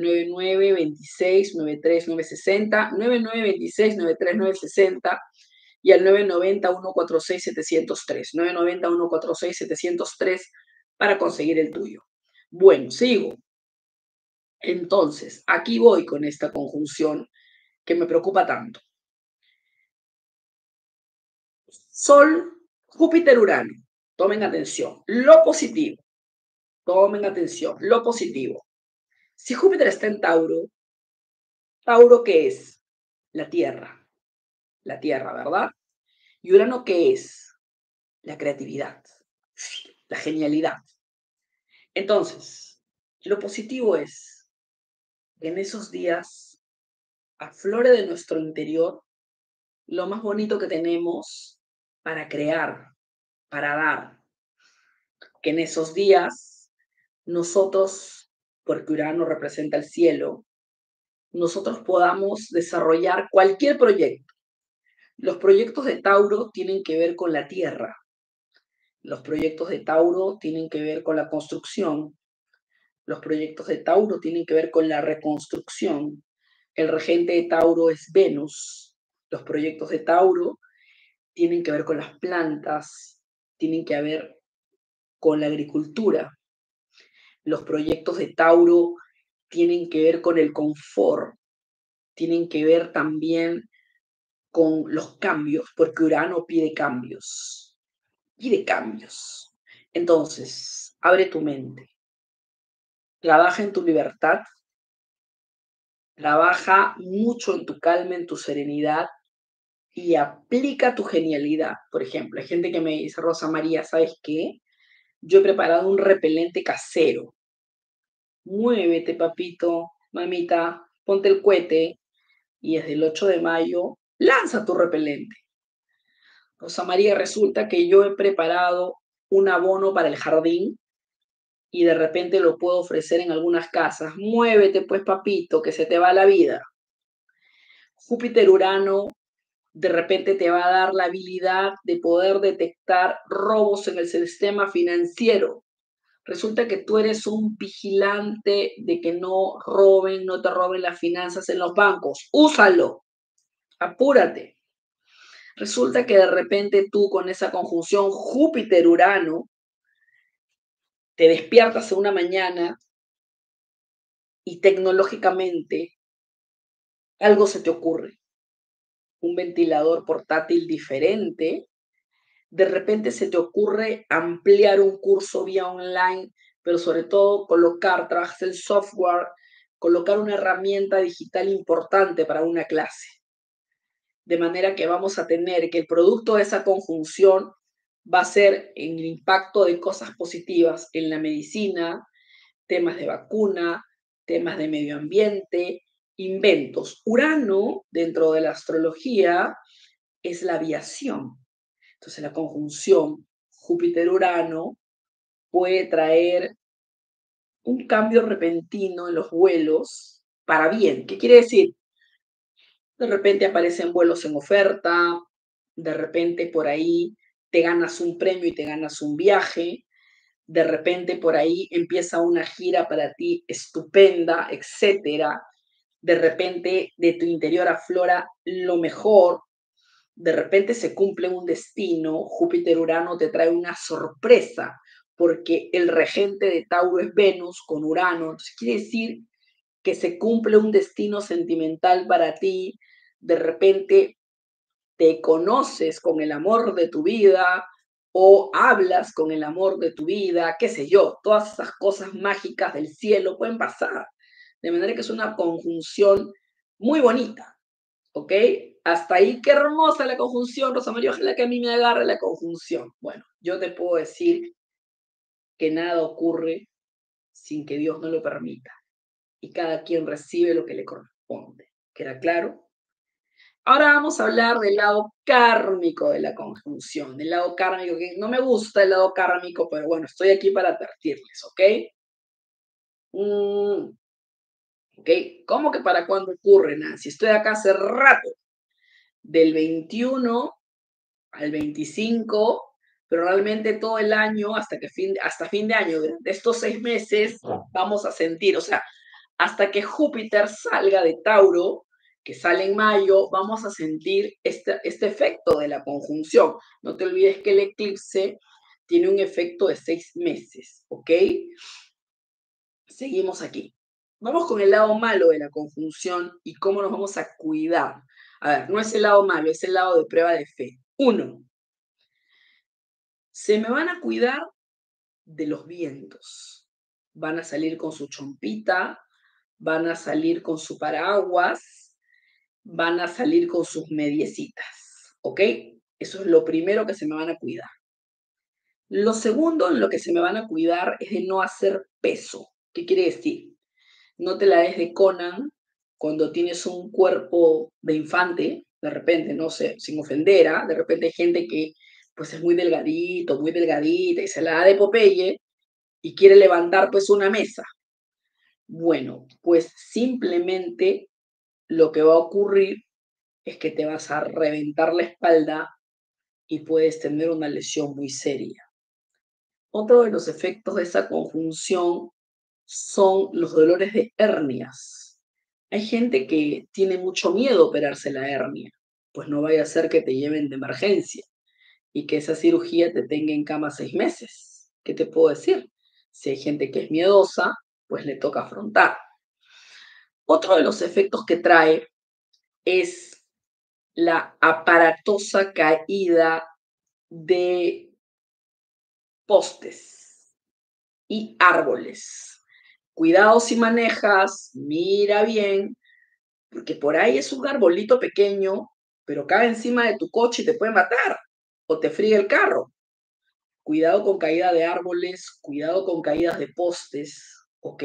9926-93960, 9926-93960 y al 990-146-703, 990-146-703 para conseguir el tuyo. Bueno, sigo. Entonces, aquí voy con esta conjunción que me preocupa tanto. Sol, Júpiter, Urano. Tomen atención. Lo positivo. Tomen atención. Lo positivo. Si Júpiter está en Tauro, ¿Tauro qué es? La Tierra. La Tierra, ¿verdad? ¿Y Urano qué es? La creatividad, la genialidad. Entonces, lo positivo es que en esos días aflore de nuestro interior lo más bonito que tenemos para crear, para dar. Que en esos días nosotros, porque Urano representa el cielo, nosotros podamos desarrollar cualquier proyecto. Los proyectos de Tauro tienen que ver con la tierra. Los proyectos de Tauro tienen que ver con la construcción. Los proyectos de Tauro tienen que ver con la reconstrucción. El regente de Tauro es Venus. Los proyectos de Tauro tienen que ver con las plantas, tienen que ver con la agricultura. Los proyectos de Tauro tienen que ver con el confort, tienen que ver también con los cambios, porque Urano pide cambios. Pide cambios. Entonces, abre tu mente. Trabaja en tu libertad. Trabaja mucho en tu calma, en tu serenidad y aplica tu genialidad. Por ejemplo, hay gente que me dice, Rosa María, ¿sabes qué? Yo he preparado un repelente casero. Muévete, papito, mamita, ponte el cohete y desde el 8 de mayo lanza tu repelente. Rosa María, resulta que yo he preparado un abono para el jardín y de repente lo puedo ofrecer en algunas casas. Muévete, pues, papito, que se te va la vida. Júpiter Urano de repente te va a dar la habilidad de poder detectar robos en el sistema financiero. Resulta que tú eres un vigilante de que no roben, no te roben las finanzas en los bancos. Úsalo, apúrate. Resulta que de repente tú con esa conjunción Júpiter-Urano te despiertas en una mañana y tecnológicamente algo se te ocurre. Un ventilador portátil diferente. De repente se te ocurre ampliar un curso vía online, pero sobre todo trabajas el software, colocar una herramienta digital importante para una clase. De manera que vamos a tener que el producto de esa conjunción va a ser en el impacto de cosas positivas en la medicina, temas de vacuna, temas de medio ambiente, inventos. Urano, dentro de la astrología, es la aviación. Entonces la conjunción Júpiter-Urano puede traer un cambio repentino en los vuelos para bien. ¿Qué quiere decir? De repente aparecen vuelos en oferta, de repente por ahí te ganas un premio y te ganas un viaje, de repente por ahí empieza una gira para ti estupenda, etcétera. De repente de tu interior aflora lo mejor, de repente se cumple un destino, Júpiter-Urano te trae una sorpresa, porque el regente de Tauro es Venus con Urano, entonces quiere decir que se cumple un destino sentimental para ti, de repente te conoces con el amor de tu vida, o hablas con el amor de tu vida, qué sé yo, todas esas cosas mágicas del cielo pueden pasar. De manera que es una conjunción muy bonita, ¿ok? Hasta ahí, qué hermosa la conjunción, Rosa María, ojalá que a mí me agarre la conjunción. Bueno, yo te puedo decir que nada ocurre sin que Dios no lo permita y cada quien recibe lo que le corresponde. ¿Queda claro? Ahora vamos a hablar del lado kármico de la conjunción, del lado kármico, que no me gusta el lado kármico, pero bueno, estoy aquí para advertirles, ¿ok? Mm, ¿Ok? ¿Cómo que para cuándo ocurre, Nancy? Estoy acá hace rato, del 21 al 25, pero realmente todo el año, hasta fin de año, durante estos 6 meses, vamos a sentir, o sea, hasta que Júpiter salga de Tauro, que sale en mayo, vamos a sentir este efecto de la conjunción. No te olvides que el eclipse tiene un efecto de 6 meses, ¿ok? Seguimos aquí. Vamos con el lado malo de la conjunción y cómo nos vamos a cuidar. A ver, no es el lado malo, es el lado de prueba de fe. 1. Se me van a cuidar de los vientos. Van a salir con su chompita, van a salir con su paraguas, van a salir con sus mediecitas, ¿ok? Eso es lo primero que se me van a cuidar. Lo segundo en lo que se me van a cuidar es de no hacer peso. ¿Qué quiere decir? No te la des de Conan cuando tienes un cuerpo de infante, de repente, no sé, sin ofender, ¿ah? De repente hay gente que pues es muy delgadito, muy delgadita y se la da de Popeye y quiere levantar pues una mesa. Bueno, pues simplemente lo que va a ocurrir es que te vas a reventar la espalda y puedes tener una lesión muy seria. Otro de los efectos de esa conjunción son los dolores de hernias. Hay gente que tiene mucho miedo a operarse la hernia, pues no vaya a ser que te lleven de emergencia y que esa cirugía te tenga en cama 6 meses. ¿Qué te puedo decir? Si hay gente que es miedosa, pues le toca afrontar. Otro de los efectos que trae es la aparatosa caída de postes y árboles. Cuidado si manejas, mira bien, porque por ahí es un arbolito pequeño, pero cae encima de tu coche y te puede matar o te fríe el carro. Cuidado con caída de árboles, cuidado con caídas de postes, ¿ok?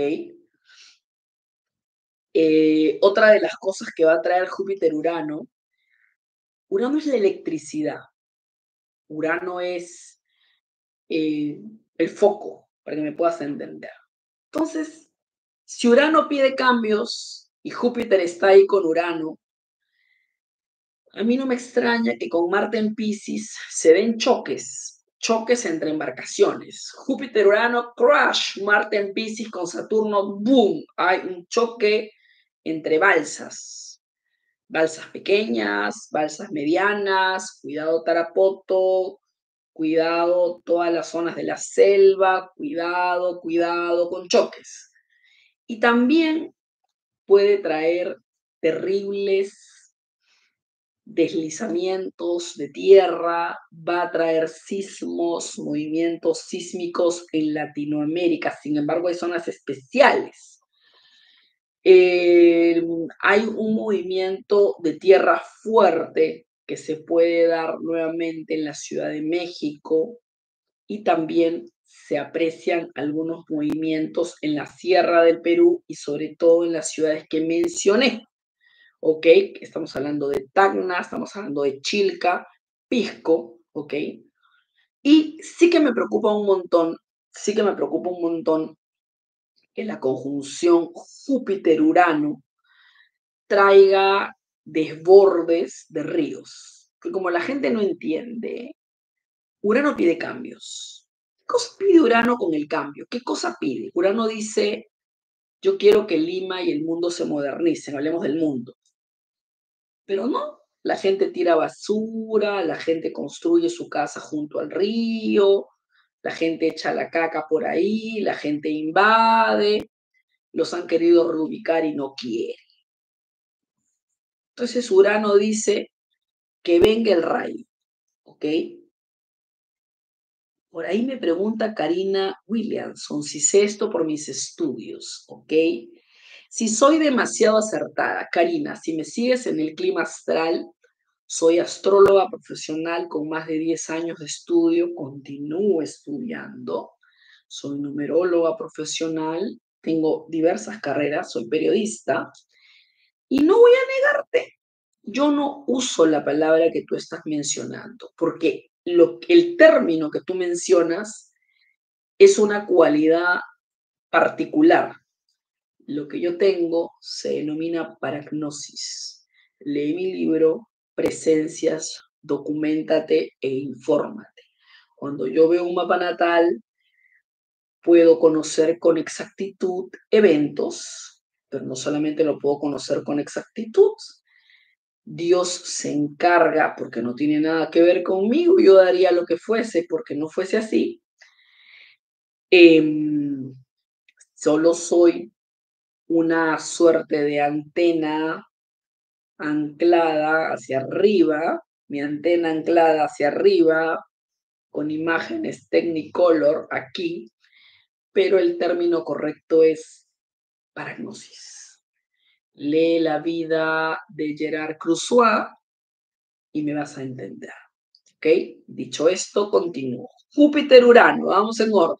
Otra de las cosas que va a traer Júpiter-Urano, Urano es la electricidad, Urano es eh, el foco, para que me puedas entender. Entonces, si Urano pide cambios y Júpiter está ahí con Urano, a mí no me extraña que con Marte en Pisces se den choques entre embarcaciones. Júpiter, Urano, crash, Marte en Pisces con Saturno, boom, hay un choque entre balsas pequeñas, balsas medianas, cuidado Tarapoto, cuidado todas las zonas de la selva, cuidado con choques. Y también puede traer terribles deslizamientos de tierra, va a traer sismos, movimientos sísmicos en Latinoamérica. Sin embargo, hay zonas especiales. Hay un movimiento de tierra fuerte que se puede dar nuevamente en la Ciudad de México y también se aprecian algunos movimientos en la Sierra del Perú y sobre todo en las ciudades que mencioné. ¿Ok? Estamos hablando de Tacna, estamos hablando de Chilca, Pisco, ¿ok? Y sí que me preocupa un montón, sí que me preocupa un montón que la conjunción Júpiter-Urano traiga desbordes de ríos. Que como la gente no entiende, Urano pide cambios. ¿Qué cosa pide Urano con el cambio? ¿Qué cosa pide? Urano dice, yo quiero que Lima y el mundo se modernicen, hablemos del mundo. Pero no, la gente tira basura, la gente construye su casa junto al río, la gente echa la caca por ahí, la gente invade, los han querido reubicar y no quieren. Entonces Urano dice que venga el rayo, ¿ok? Por ahí me pregunta Karina Williamson si sé esto por mis estudios, ¿ok? Si soy demasiado acertada, Karina, si me sigues en el clima astral, soy astróloga profesional con más de 10 años de estudio, continúo estudiando, soy numeróloga profesional, tengo diversas carreras, soy periodista y no voy a negarte, yo no uso la palabra que tú estás mencionando, porque el término que tú mencionas es una cualidad particular. Lo que yo tengo se denomina paragnosis. Lee mi libro, Presencias, documéntate e infórmate. Cuando yo veo un mapa natal, puedo conocer con exactitud eventos, pero no solamente lo puedo conocer con exactitud. Dios se encarga, porque no tiene nada que ver conmigo, yo daría lo que fuese porque no fuese así. Solo soy una suerte de antena anclada hacia arriba, mi antena anclada hacia arriba, con imágenes Technicolor aquí, pero el término correcto es paragnosis. Lee la vida de Gerard Cruzua y me vas a entender. ¿Ok? Dicho esto, continúo. Júpiter-Urano, vamos en orden.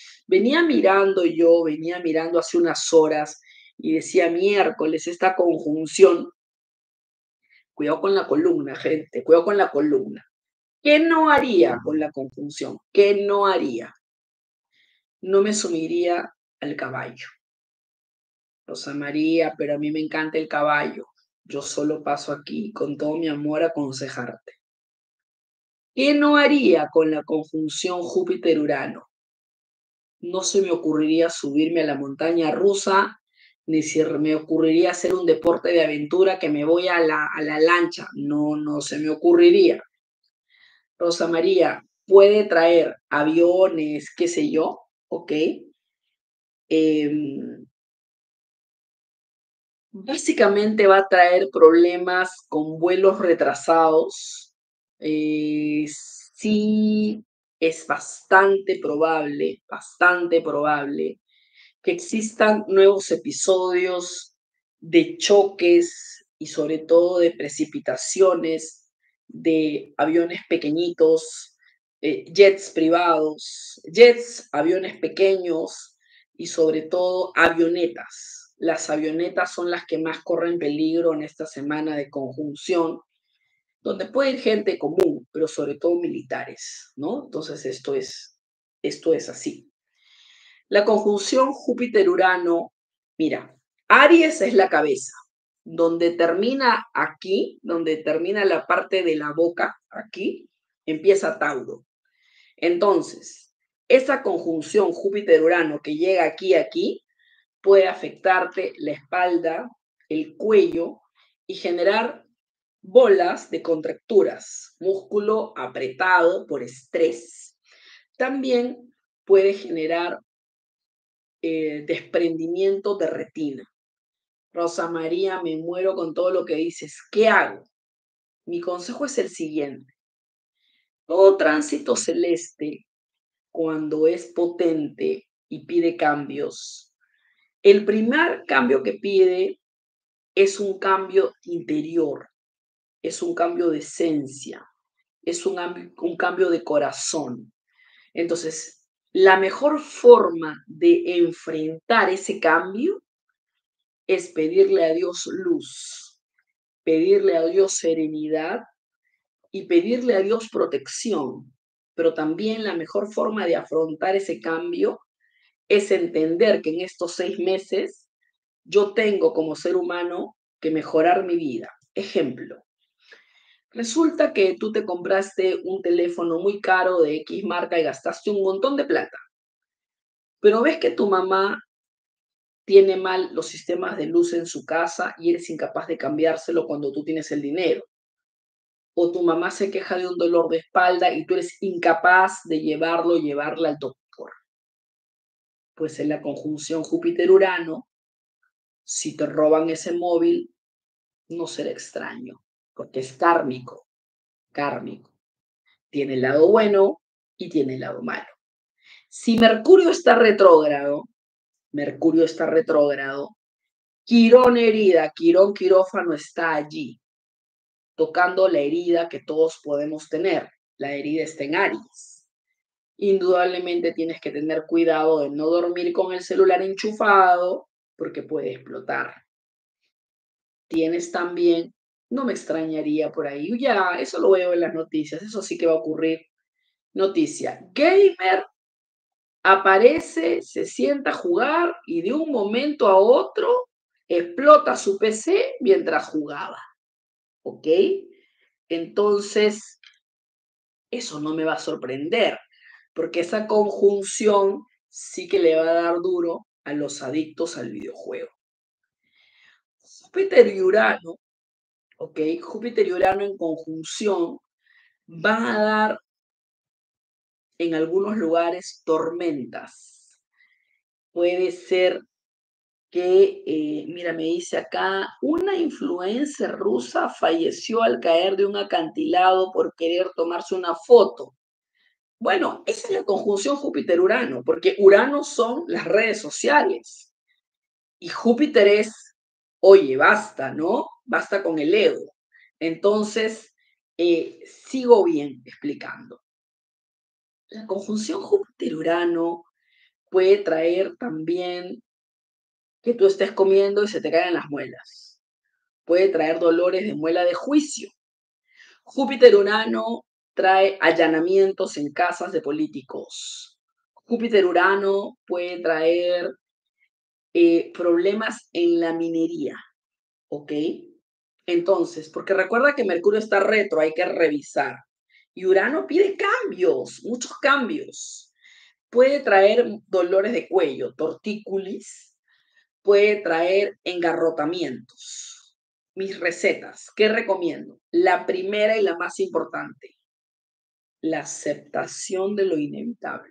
Venía mirando hace unas horas y decía miércoles, esta conjunción. Cuidado con la columna, gente, cuidado con la columna. ¿Qué no haría con la conjunción? ¿Qué no haría? No me sumiría al caballo. Rosa María, pero a mí me encanta el caballo. Yo solo paso aquí con todo mi amor a aconsejarte. ¿Qué no haría con la conjunción Júpiter-Urano? No se me ocurriría subirme a la montaña rusa, ni se me ocurriría hacer un deporte de aventura que me voy a la lancha. No, no se me ocurriría. Rosa María, puede traer aviones, qué sé yo, ¿ok? Básicamente va a traer problemas con vuelos retrasados. Sí es bastante probable que existan nuevos episodios de choques y sobre todo de precipitaciones de aviones pequeñitos, jets privados, jets, aviones pequeños y sobre todo avionetas. Las avionetas son las que más corren peligro en esta semana de conjunción, donde puede ir gente común, pero sobre todo militares, ¿no? Entonces esto es así. La conjunción Júpiter-Urano, mira, Aries es la cabeza, donde termina aquí, donde termina la parte de la boca, aquí, empieza Tauro. Entonces, esa conjunción Júpiter-Urano que llega aquí, puede afectarte la espalda, el cuello y generar bolas de contracturas, músculo apretado por estrés. También puede generar desprendimiento de retina. Rosa María, me muero con todo lo que dices. ¿Qué hago? Mi consejo es el siguiente. Todo tránsito celeste, cuando es potente y pide cambios, el primer cambio que pide es un cambio interior, es un cambio de esencia, es un cambio de corazón. Entonces, la mejor forma de enfrentar ese cambio es pedirle a Dios luz, pedirle a Dios serenidad y pedirle a Dios protección. Pero también la mejor forma de afrontar ese cambio es entender que en estos 6 meses yo tengo como ser humano que mejorar mi vida. Ejemplo, resulta que tú te compraste un teléfono muy caro de X marca y gastaste un montón de plata, pero ves que tu mamá tiene mal los sistemas de luz en su casa y eres incapaz de cambiárselo cuando tú tienes el dinero. O tu mamá se queja de un dolor de espalda y tú eres incapaz de llevarla al doctor. Pues en la conjunción Júpiter-Urano, si te roban ese móvil, no será extraño, porque es kármico, kármico. Tiene el lado bueno y tiene el lado malo. Si Mercurio está retrógrado, Quirón herida, Quirón quirófano está allí, tocando la herida que todos podemos tener. La herida está en Aries. Indudablemente tienes que tener cuidado de no dormir con el celular enchufado porque puede explotar. Tienes también, no me extrañaría por ahí, ya, eso lo veo en las noticias, eso sí que va a ocurrir. Noticia, gamer aparece, se sienta a jugar y de un momento a otro explota su PC mientras jugaba. ¿Ok? Entonces, eso no me va a sorprender, porque esa conjunción sí que le va a dar duro a los adictos al videojuego. Júpiter y Urano, ¿ok? Júpiter y Urano en conjunción van a dar en algunos lugares tormentas. Puede ser que, mira, me dice acá, una influencer rusa falleció al caer de un acantilado por querer tomarse una foto. Bueno, esa es la conjunción Júpiter-Urano, porque Urano son las redes sociales y Júpiter es, oye, basta, ¿no? Basta con el ego. Entonces, sigo bien explicando. La conjunción Júpiter-Urano puede traer también que tú estés comiendo y se te caigan las muelas. Puede traer dolores de muela de juicio. Júpiter-Urano trae allanamientos en casas de políticos. Júpiter-Urano puede traer problemas en la minería, ¿ok? Entonces, porque recuerda que Mercurio está retro, hay que revisar. Y Urano pide cambios, muchos cambios. Puede traer dolores de cuello, tortícolis, puede traer engarrotamientos. Mis recetas, ¿qué recomiendo? La primera y la más importante, la aceptación de lo inevitable.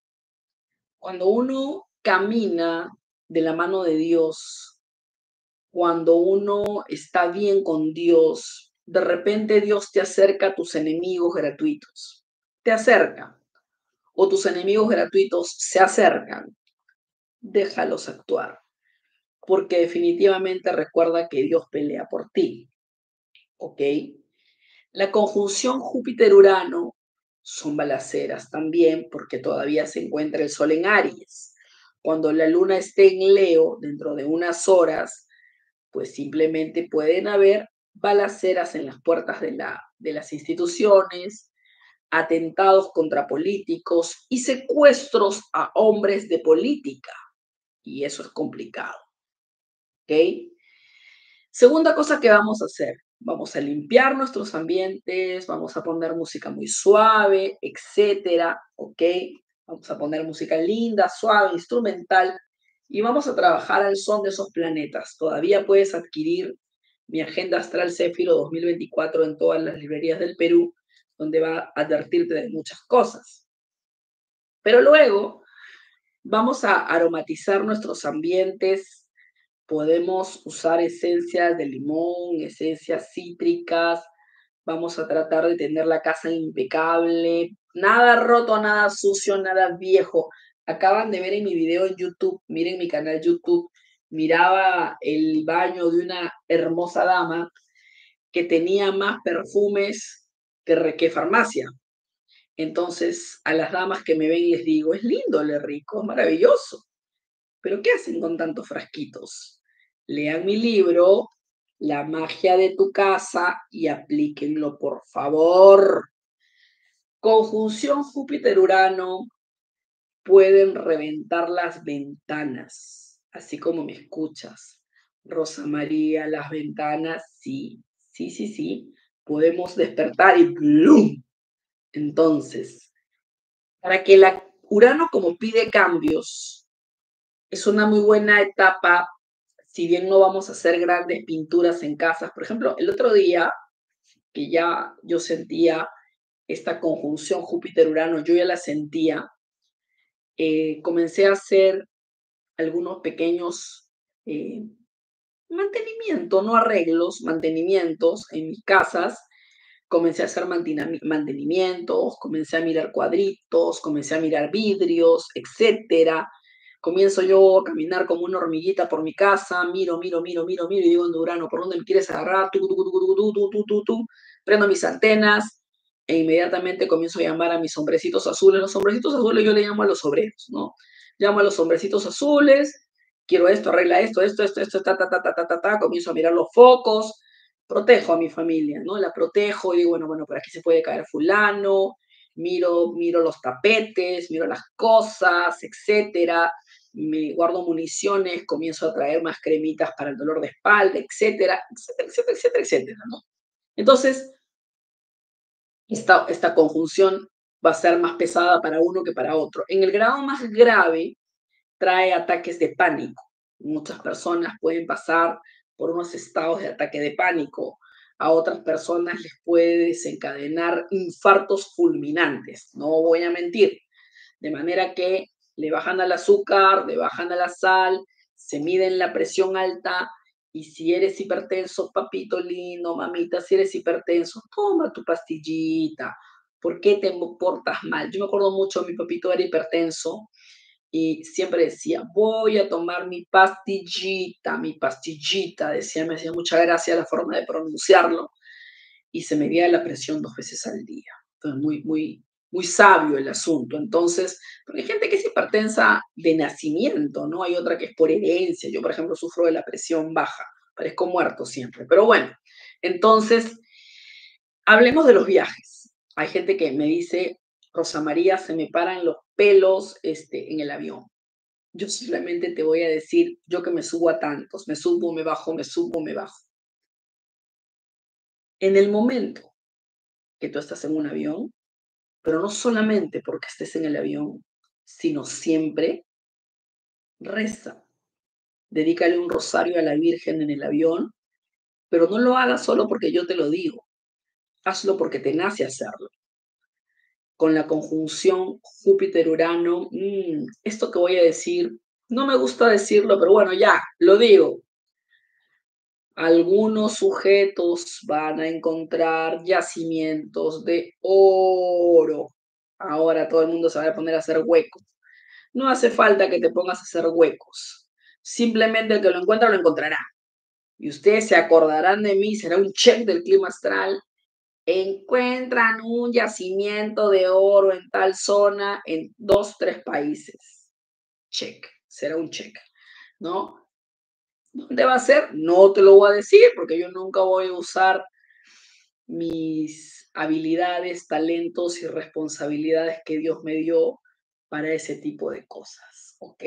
Cuando uno camina de la mano de Dios, cuando uno está bien con Dios, de repente Dios te acerca a tus enemigos gratuitos. Te acerca. O tus enemigos gratuitos se acercan. Déjalos actuar. Porque definitivamente recuerda que Dios pelea por ti. ¿Ok? La conjunción Júpiter-Urano son balaceras también porque todavía se encuentra el Sol en Aries. Cuando la Luna esté en Leo, dentro de unas horas, pues simplemente pueden haber balaceras en las puertas de las instituciones, atentados contra políticos y secuestros a hombres de política. Y eso es complicado. ¿Ok? Segunda cosa que vamos a hacer, vamos a limpiar nuestros ambientes, vamos a poner música muy suave, etcétera, ¿ok? Vamos a poner música linda, suave, instrumental, y vamos a trabajar al son de esos planetas. Todavía puedes adquirir mi Agenda Astral Céfiro 2024 en todas las librerías del Perú, donde va a advertirte de muchas cosas. Pero luego vamos a aromatizar nuestros ambientes. Podemos usar esencias de limón, esencias cítricas. Vamos a tratar de tener la casa impecable. Nada roto, nada sucio, nada viejo. Acaban de ver en mi video en YouTube, miren mi canal YouTube, miraba el baño de una hermosa dama que tenía más perfumes que farmacia. Entonces, a las damas que me ven les digo, es lindo, le rico, es maravilloso. Pero ¿qué hacen con tantos frasquitos? Lean mi libro, La magia de tu casa, y aplíquenlo, por favor. Conjunción Júpiter-Urano, pueden reventar las ventanas, así como me escuchas. Rosa María, las ventanas, sí, sí, sí, sí. Podemos despertar y ¡plum! Entonces, para que la Urano, como pide cambios, es una muy buena etapa, si bien no vamos a hacer grandes pinturas en casas. Por ejemplo, el otro día, que ya yo sentía esta conjunción Júpiter-Urano, yo ya la sentía, comencé a hacer algunos pequeños mantenimientos, no arreglos, mantenimientos en mis casas, comencé a hacer mantenimientos, comencé a mirar cuadritos, comencé a mirar vidrios, etcétera. Comienzo yo a caminar como una hormiguita por mi casa, miro, y digo, Durano, ¿por dónde me quieres agarrar? Tu. Prendo mis antenas e inmediatamente comienzo a llamar a mis hombrecitos azules. Los hombrecitos azules yo le llamo a los obreros, ¿no? Llamo a los hombrecitos azules, quiero esto, arregla esto, comienzo a mirar los focos, protejo a mi familia, ¿no? La protejo y digo, bueno, por aquí se puede caer fulano, miro los tapetes, miro las cosas, etcétera, me guardo municiones, comienzo a traer más cremitas para el dolor de espalda, etcétera, ¿no? Entonces, esta conjunción va a ser más pesada para uno que para otro. En el grado más grave, trae ataques de pánico. Muchas personas pueden pasar por unos estados de ataque de pánico. A otras personas les puede desencadenar infartos fulminantes. No voy a mentir. De manera que le bajan al azúcar, le bajan a la sal, se miden la presión alta y si eres hipertenso, papito lindo, mamita, si eres hipertenso, toma tu pastillita. ¿Por qué te portas mal? Yo me acuerdo mucho, mi papito era hipertenso y siempre decía, voy a tomar mi pastillita, decía, me hacía mucha gracia la forma de pronunciarlo, y se medía la presión 2 veces al día. Entonces, muy sabio el asunto. Entonces, porque hay gente que es hipertensa de nacimiento, ¿no? Hay otra que es por herencia. Yo, por ejemplo, sufro de la presión baja, parezco muerto siempre. Pero bueno, entonces, hablemos de los viajes. Hay gente que me dice, Rosa María, se me paran los pelos en el avión. Yo simplemente te voy a decir, yo que me subo a tantos, me subo, me bajo, me subo, me bajo. En el momento que tú estás en un avión, pero no solamente porque estés en el avión, sino siempre reza. Dedícale un rosario a la Virgen en el avión, pero no lo hagas solo porque yo te lo digo. Hazlo porque te nace hacerlo. Con la conjunción Júpiter-Urano, esto que voy a decir, no me gusta decirlo, pero bueno, ya, lo digo. Algunos sujetos van a encontrar yacimientos de oro. Ahora todo el mundo se va a poner a hacer huecos. No hace falta que te pongas a hacer huecos. Simplemente el que lo encuentra, lo encontrará. Y ustedes se acordarán de mí, será un check del clima astral. Encuentran un yacimiento de oro en tal zona en 2, 3 países. Check, será un check, ¿no? ¿Dónde va a ser? No te lo voy a decir porque yo nunca voy a usar mis habilidades, talentos y responsabilidades que Dios me dio para ese tipo de cosas, ¿ok?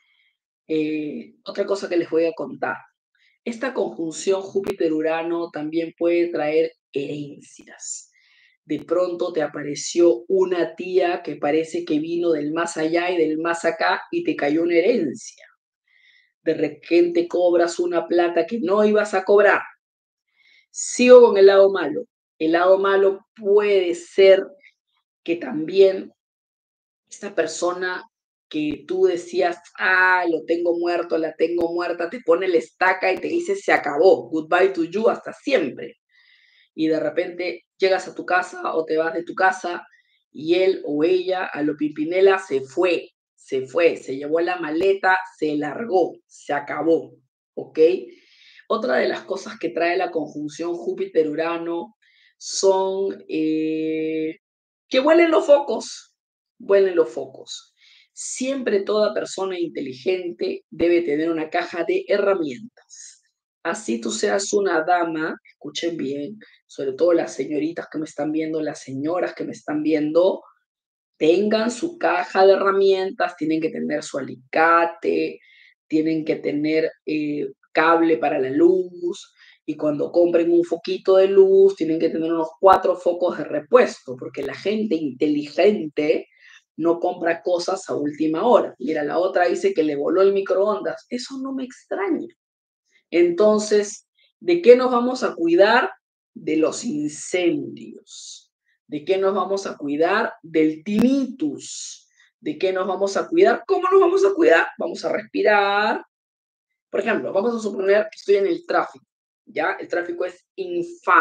Otra cosa que les voy a contar. Esta conjunción Júpiter-Urano también puede traer herencias. De pronto te apareció una tía que parece que vino del más allá y del más acá y te cayó una herencia. De repente cobras una plata que no ibas a cobrar. Sigo con el lado malo. El lado malo puede ser que también esta persona que tú decías, lo tengo muerto, la tengo muerta, te pone la estaca y te dice, se acabó, goodbye to you, hasta siempre. Y de repente llegas a tu casa o te vas de tu casa y él o ella a lo Pimpinela se llevó la maleta, se largó, se acabó, ¿ok? Otra de las cosas que trae la conjunción Júpiter-Urano son que vuelen los focos. Siempre toda persona inteligente debe tener una caja de herramientas. Así tú seas una dama, escuchen bien, sobre todo las señoritas que me están viendo, las señoras que me están viendo, tengan su caja de herramientas, tienen que tener su alicate, tienen que tener cable para la luz, y cuando compren un foquito de luz, tienen que tener unos 4 focos de repuesto, porque la gente inteligente no compra cosas a última hora. Mira, la otra dice que le voló el microondas. Eso no me extraña. Entonces, ¿de qué nos vamos a cuidar? De los incendios. ¿De qué nos vamos a cuidar? Del tinnitus. ¿De qué nos vamos a cuidar? ¿Cómo nos vamos a cuidar? Vamos a respirar. Por ejemplo, vamos a suponer que estoy en el tráfico, ¿ya? El tráfico es infame.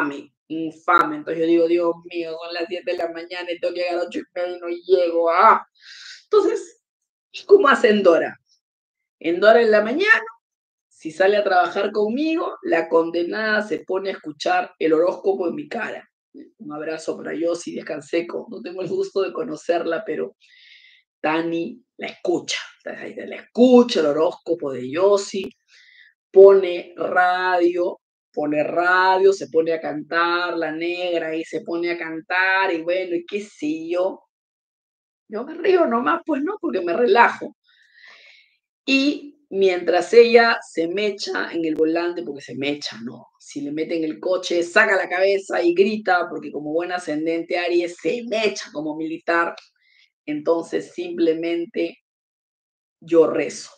infame. Entonces yo digo, Dios mío, son las 7 de la mañana y tengo que llegar a las 8:30 y no llego. Entonces, ¿cómo hacen Dora? En Dora en la mañana, si sale a trabajar conmigo, la condenada se pone a escuchar el horóscopo en mi cara. Un abrazo para Yossi, descansé, no tengo el gusto de conocerla, pero Tani la escucha. La escucha el horóscopo de Yossi, pone radio, se pone a cantar, la negra y se pone a cantar y bueno, y qué sé yo. Yo me río nomás, pues no, porque me relajo. Y mientras ella se mecha en el volante, porque se mecha, ¿no? Si le mete en el coche, saca la cabeza y grita, porque como buen ascendente Aries se mecha como militar, entonces simplemente yo rezo,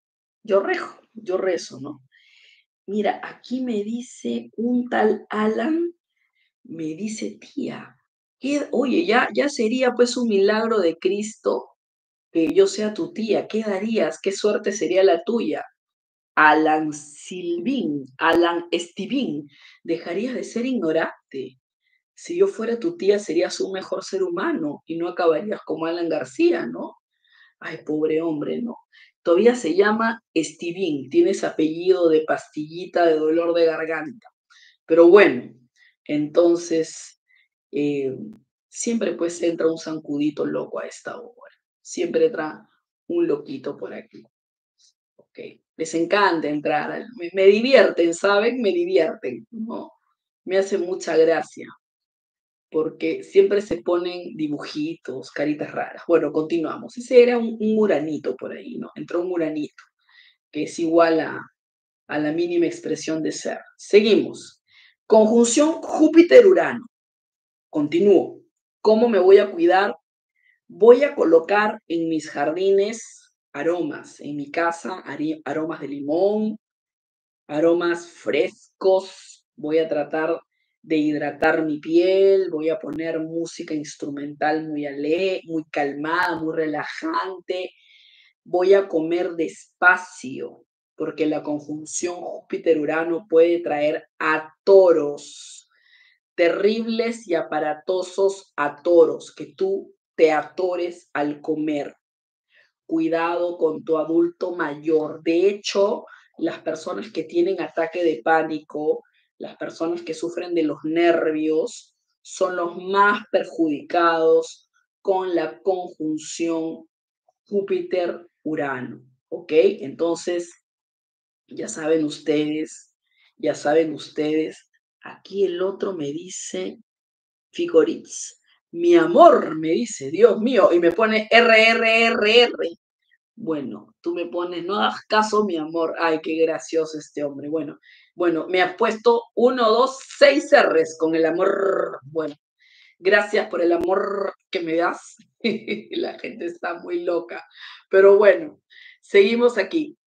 yo rezo, ¿no? Mira, aquí me dice un tal Alan, me dice tía, oye, ya sería pues un milagro de Cristo que yo sea tu tía, ¿qué darías? ¿Qué suerte sería la tuya? Alan Silvín, Alan Estivín, dejarías de ser ignorante. Si yo fuera tu tía, serías un mejor ser humano y no acabarías como Alan García, ¿no? Ay, pobre hombre, ¿no? Todavía se llama Estivín, tienes apellido de pastillita de dolor de garganta. Pero bueno, entonces, eh, siempre pues entra un zancudito loco a esta hora. Siempre entra un loquito por aquí. Ok, les encanta entrar, me divierten, ¿saben? Me divierten, ¿no? Me hace mucha gracia, porque siempre se ponen dibujitos, caritas raras. Bueno, continuamos. Ese era un uranito por ahí, ¿no? Entró un uranito, que es igual a la mínima expresión de ser. Seguimos. Conjunción Júpiter-Urano. Continúo. ¿Cómo me voy a cuidar? Voy a colocar en mis jardines aromas, en mi casa aromas de limón, aromas frescos, voy a tratar de hidratar mi piel, voy a poner música instrumental muy muy calmada, muy relajante, voy a comer despacio, porque la conjunción Júpiter-Urano puede traer atoros, terribles y aparatosos atoros, que tú te atores al comer. Cuidado con tu adulto mayor. De hecho, las personas que tienen ataque de pánico, las personas que sufren de los nervios, son los más perjudicados con la conjunción Júpiter-Urano. ¿Ok? Entonces, ya ya saben ustedes, aquí el otro me dice, Figoritz, mi amor, me dice, Dios mío, y me pone RRRR. Bueno, tú me pones, no hagas caso, mi amor. Ay, qué gracioso este hombre. Bueno, me has puesto 1, 2, 6 R's con el amor. Bueno, gracias por el amor que me das. La gente está muy loca. Pero bueno, seguimos aquí.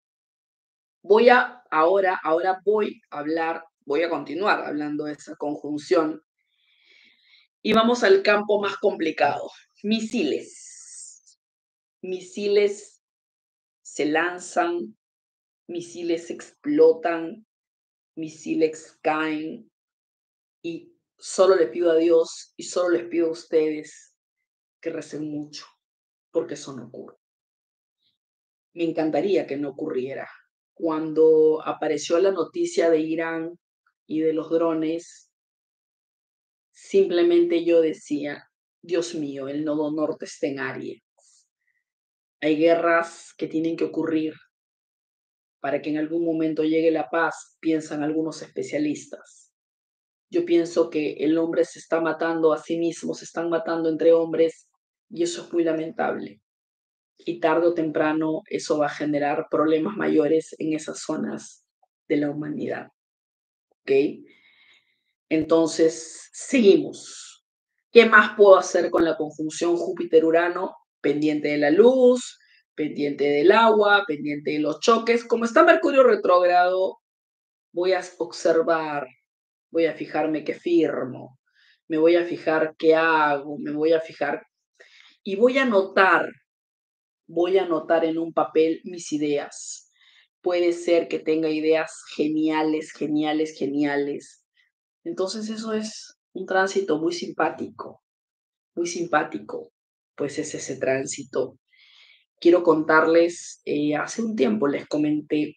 Ahora voy a hablar, voy a continuar hablando de esa conjunción. Y vamos al campo más complicado. Misiles. Misiles se lanzan, misiles explotan, misiles caen y solo le pido a Dios y solo les pido a ustedes que recen mucho, porque eso no ocurre. Me encantaría que no ocurriera. Cuando apareció la noticia de Irán y de los drones, simplemente yo decía, Dios mío, el nodo norte está en Aries. Hay guerras que tienen que ocurrir para que en algún momento llegue la paz, piensan algunos especialistas. Yo pienso que el hombre se está matando a sí mismo, se están matando entre hombres y eso es muy lamentable. Y tarde o temprano eso va a generar problemas mayores en esas zonas de la humanidad. ¿Ok? Entonces, seguimos. ¿Qué más puedo hacer con la conjunción Júpiter-Urano? Pendiente de la luz, pendiente del agua, pendiente de los choques. Como está Mercurio retrógrado, voy a observar, voy a fijarme qué firmo, me voy a fijar qué hago, me voy a fijar y voy a anotar en un papel mis ideas. Puede ser que tenga ideas geniales, geniales, geniales. Entonces eso es Un tránsito muy simpático, pues es ese tránsito. Quiero contarles, hace un tiempo les comenté,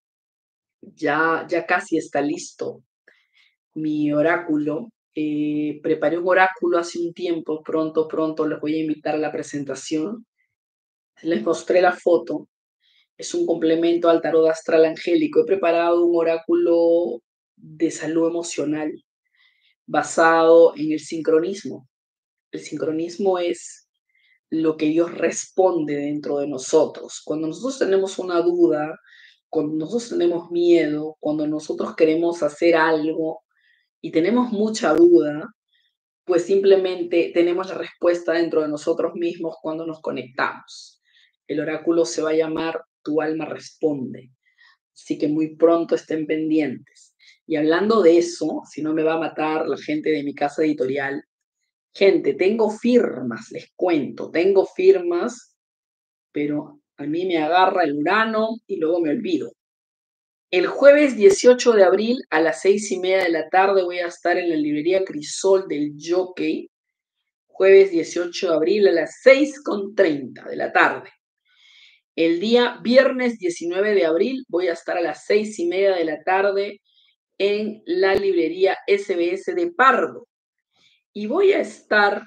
ya casi está listo mi oráculo. Preparé un oráculo hace un tiempo, pronto les voy a invitar a la presentación. Les mostré la foto, es un complemento al tarot astral angélico. He preparado un oráculo de salud emocional basado en el sincronismo. El sincronismo es lo que Dios responde dentro de nosotros. Cuando nosotros tenemos una duda, cuando nosotros tenemos miedo, cuando nosotros queremos hacer algo y tenemos mucha duda, pues simplemente tenemos la respuesta dentro de nosotros mismos cuando nos conectamos. El oráculo se va a llamar Tu alma responde. Así que muy pronto estén pendientes. Y hablando de eso, si no me va a matar la gente de mi casa editorial, gente, tengo firmas, les cuento, tengo firmas, pero a mí me agarra el Urano y luego me olvido. El jueves 18 de abril a las 6:30 de la tarde voy a estar en la librería Crisol del Jockey. Jueves 18 de abril a las 6:30 de la tarde. El día viernes 19 de abril voy a estar a las 6:30 de la tarde en la librería SBS de Pardo. Y voy a estar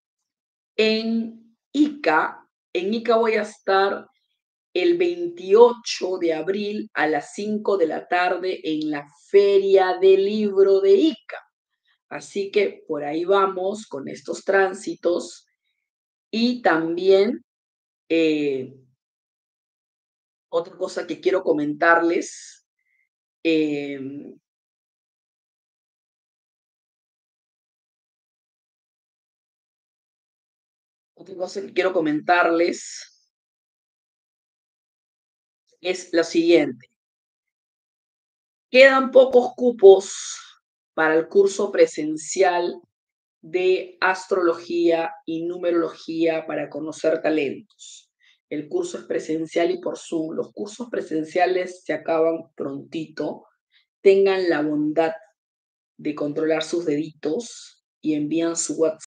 en Ica. En Ica voy a estar el 28 de abril a las 5 de la tarde en la Feria del Libro de Ica. Así que por ahí vamos con estos tránsitos. Y también otra cosa que quiero comentarles, eh, otra cosa que quiero comentarles es lo siguiente. Quedan pocos cupos para el curso presencial de astrología y numerología para conocer talentos. El curso es presencial y por Zoom. Los cursos presenciales se acaban prontito. Tengan la bondad de controlar sus deditos y envían su WhatsApp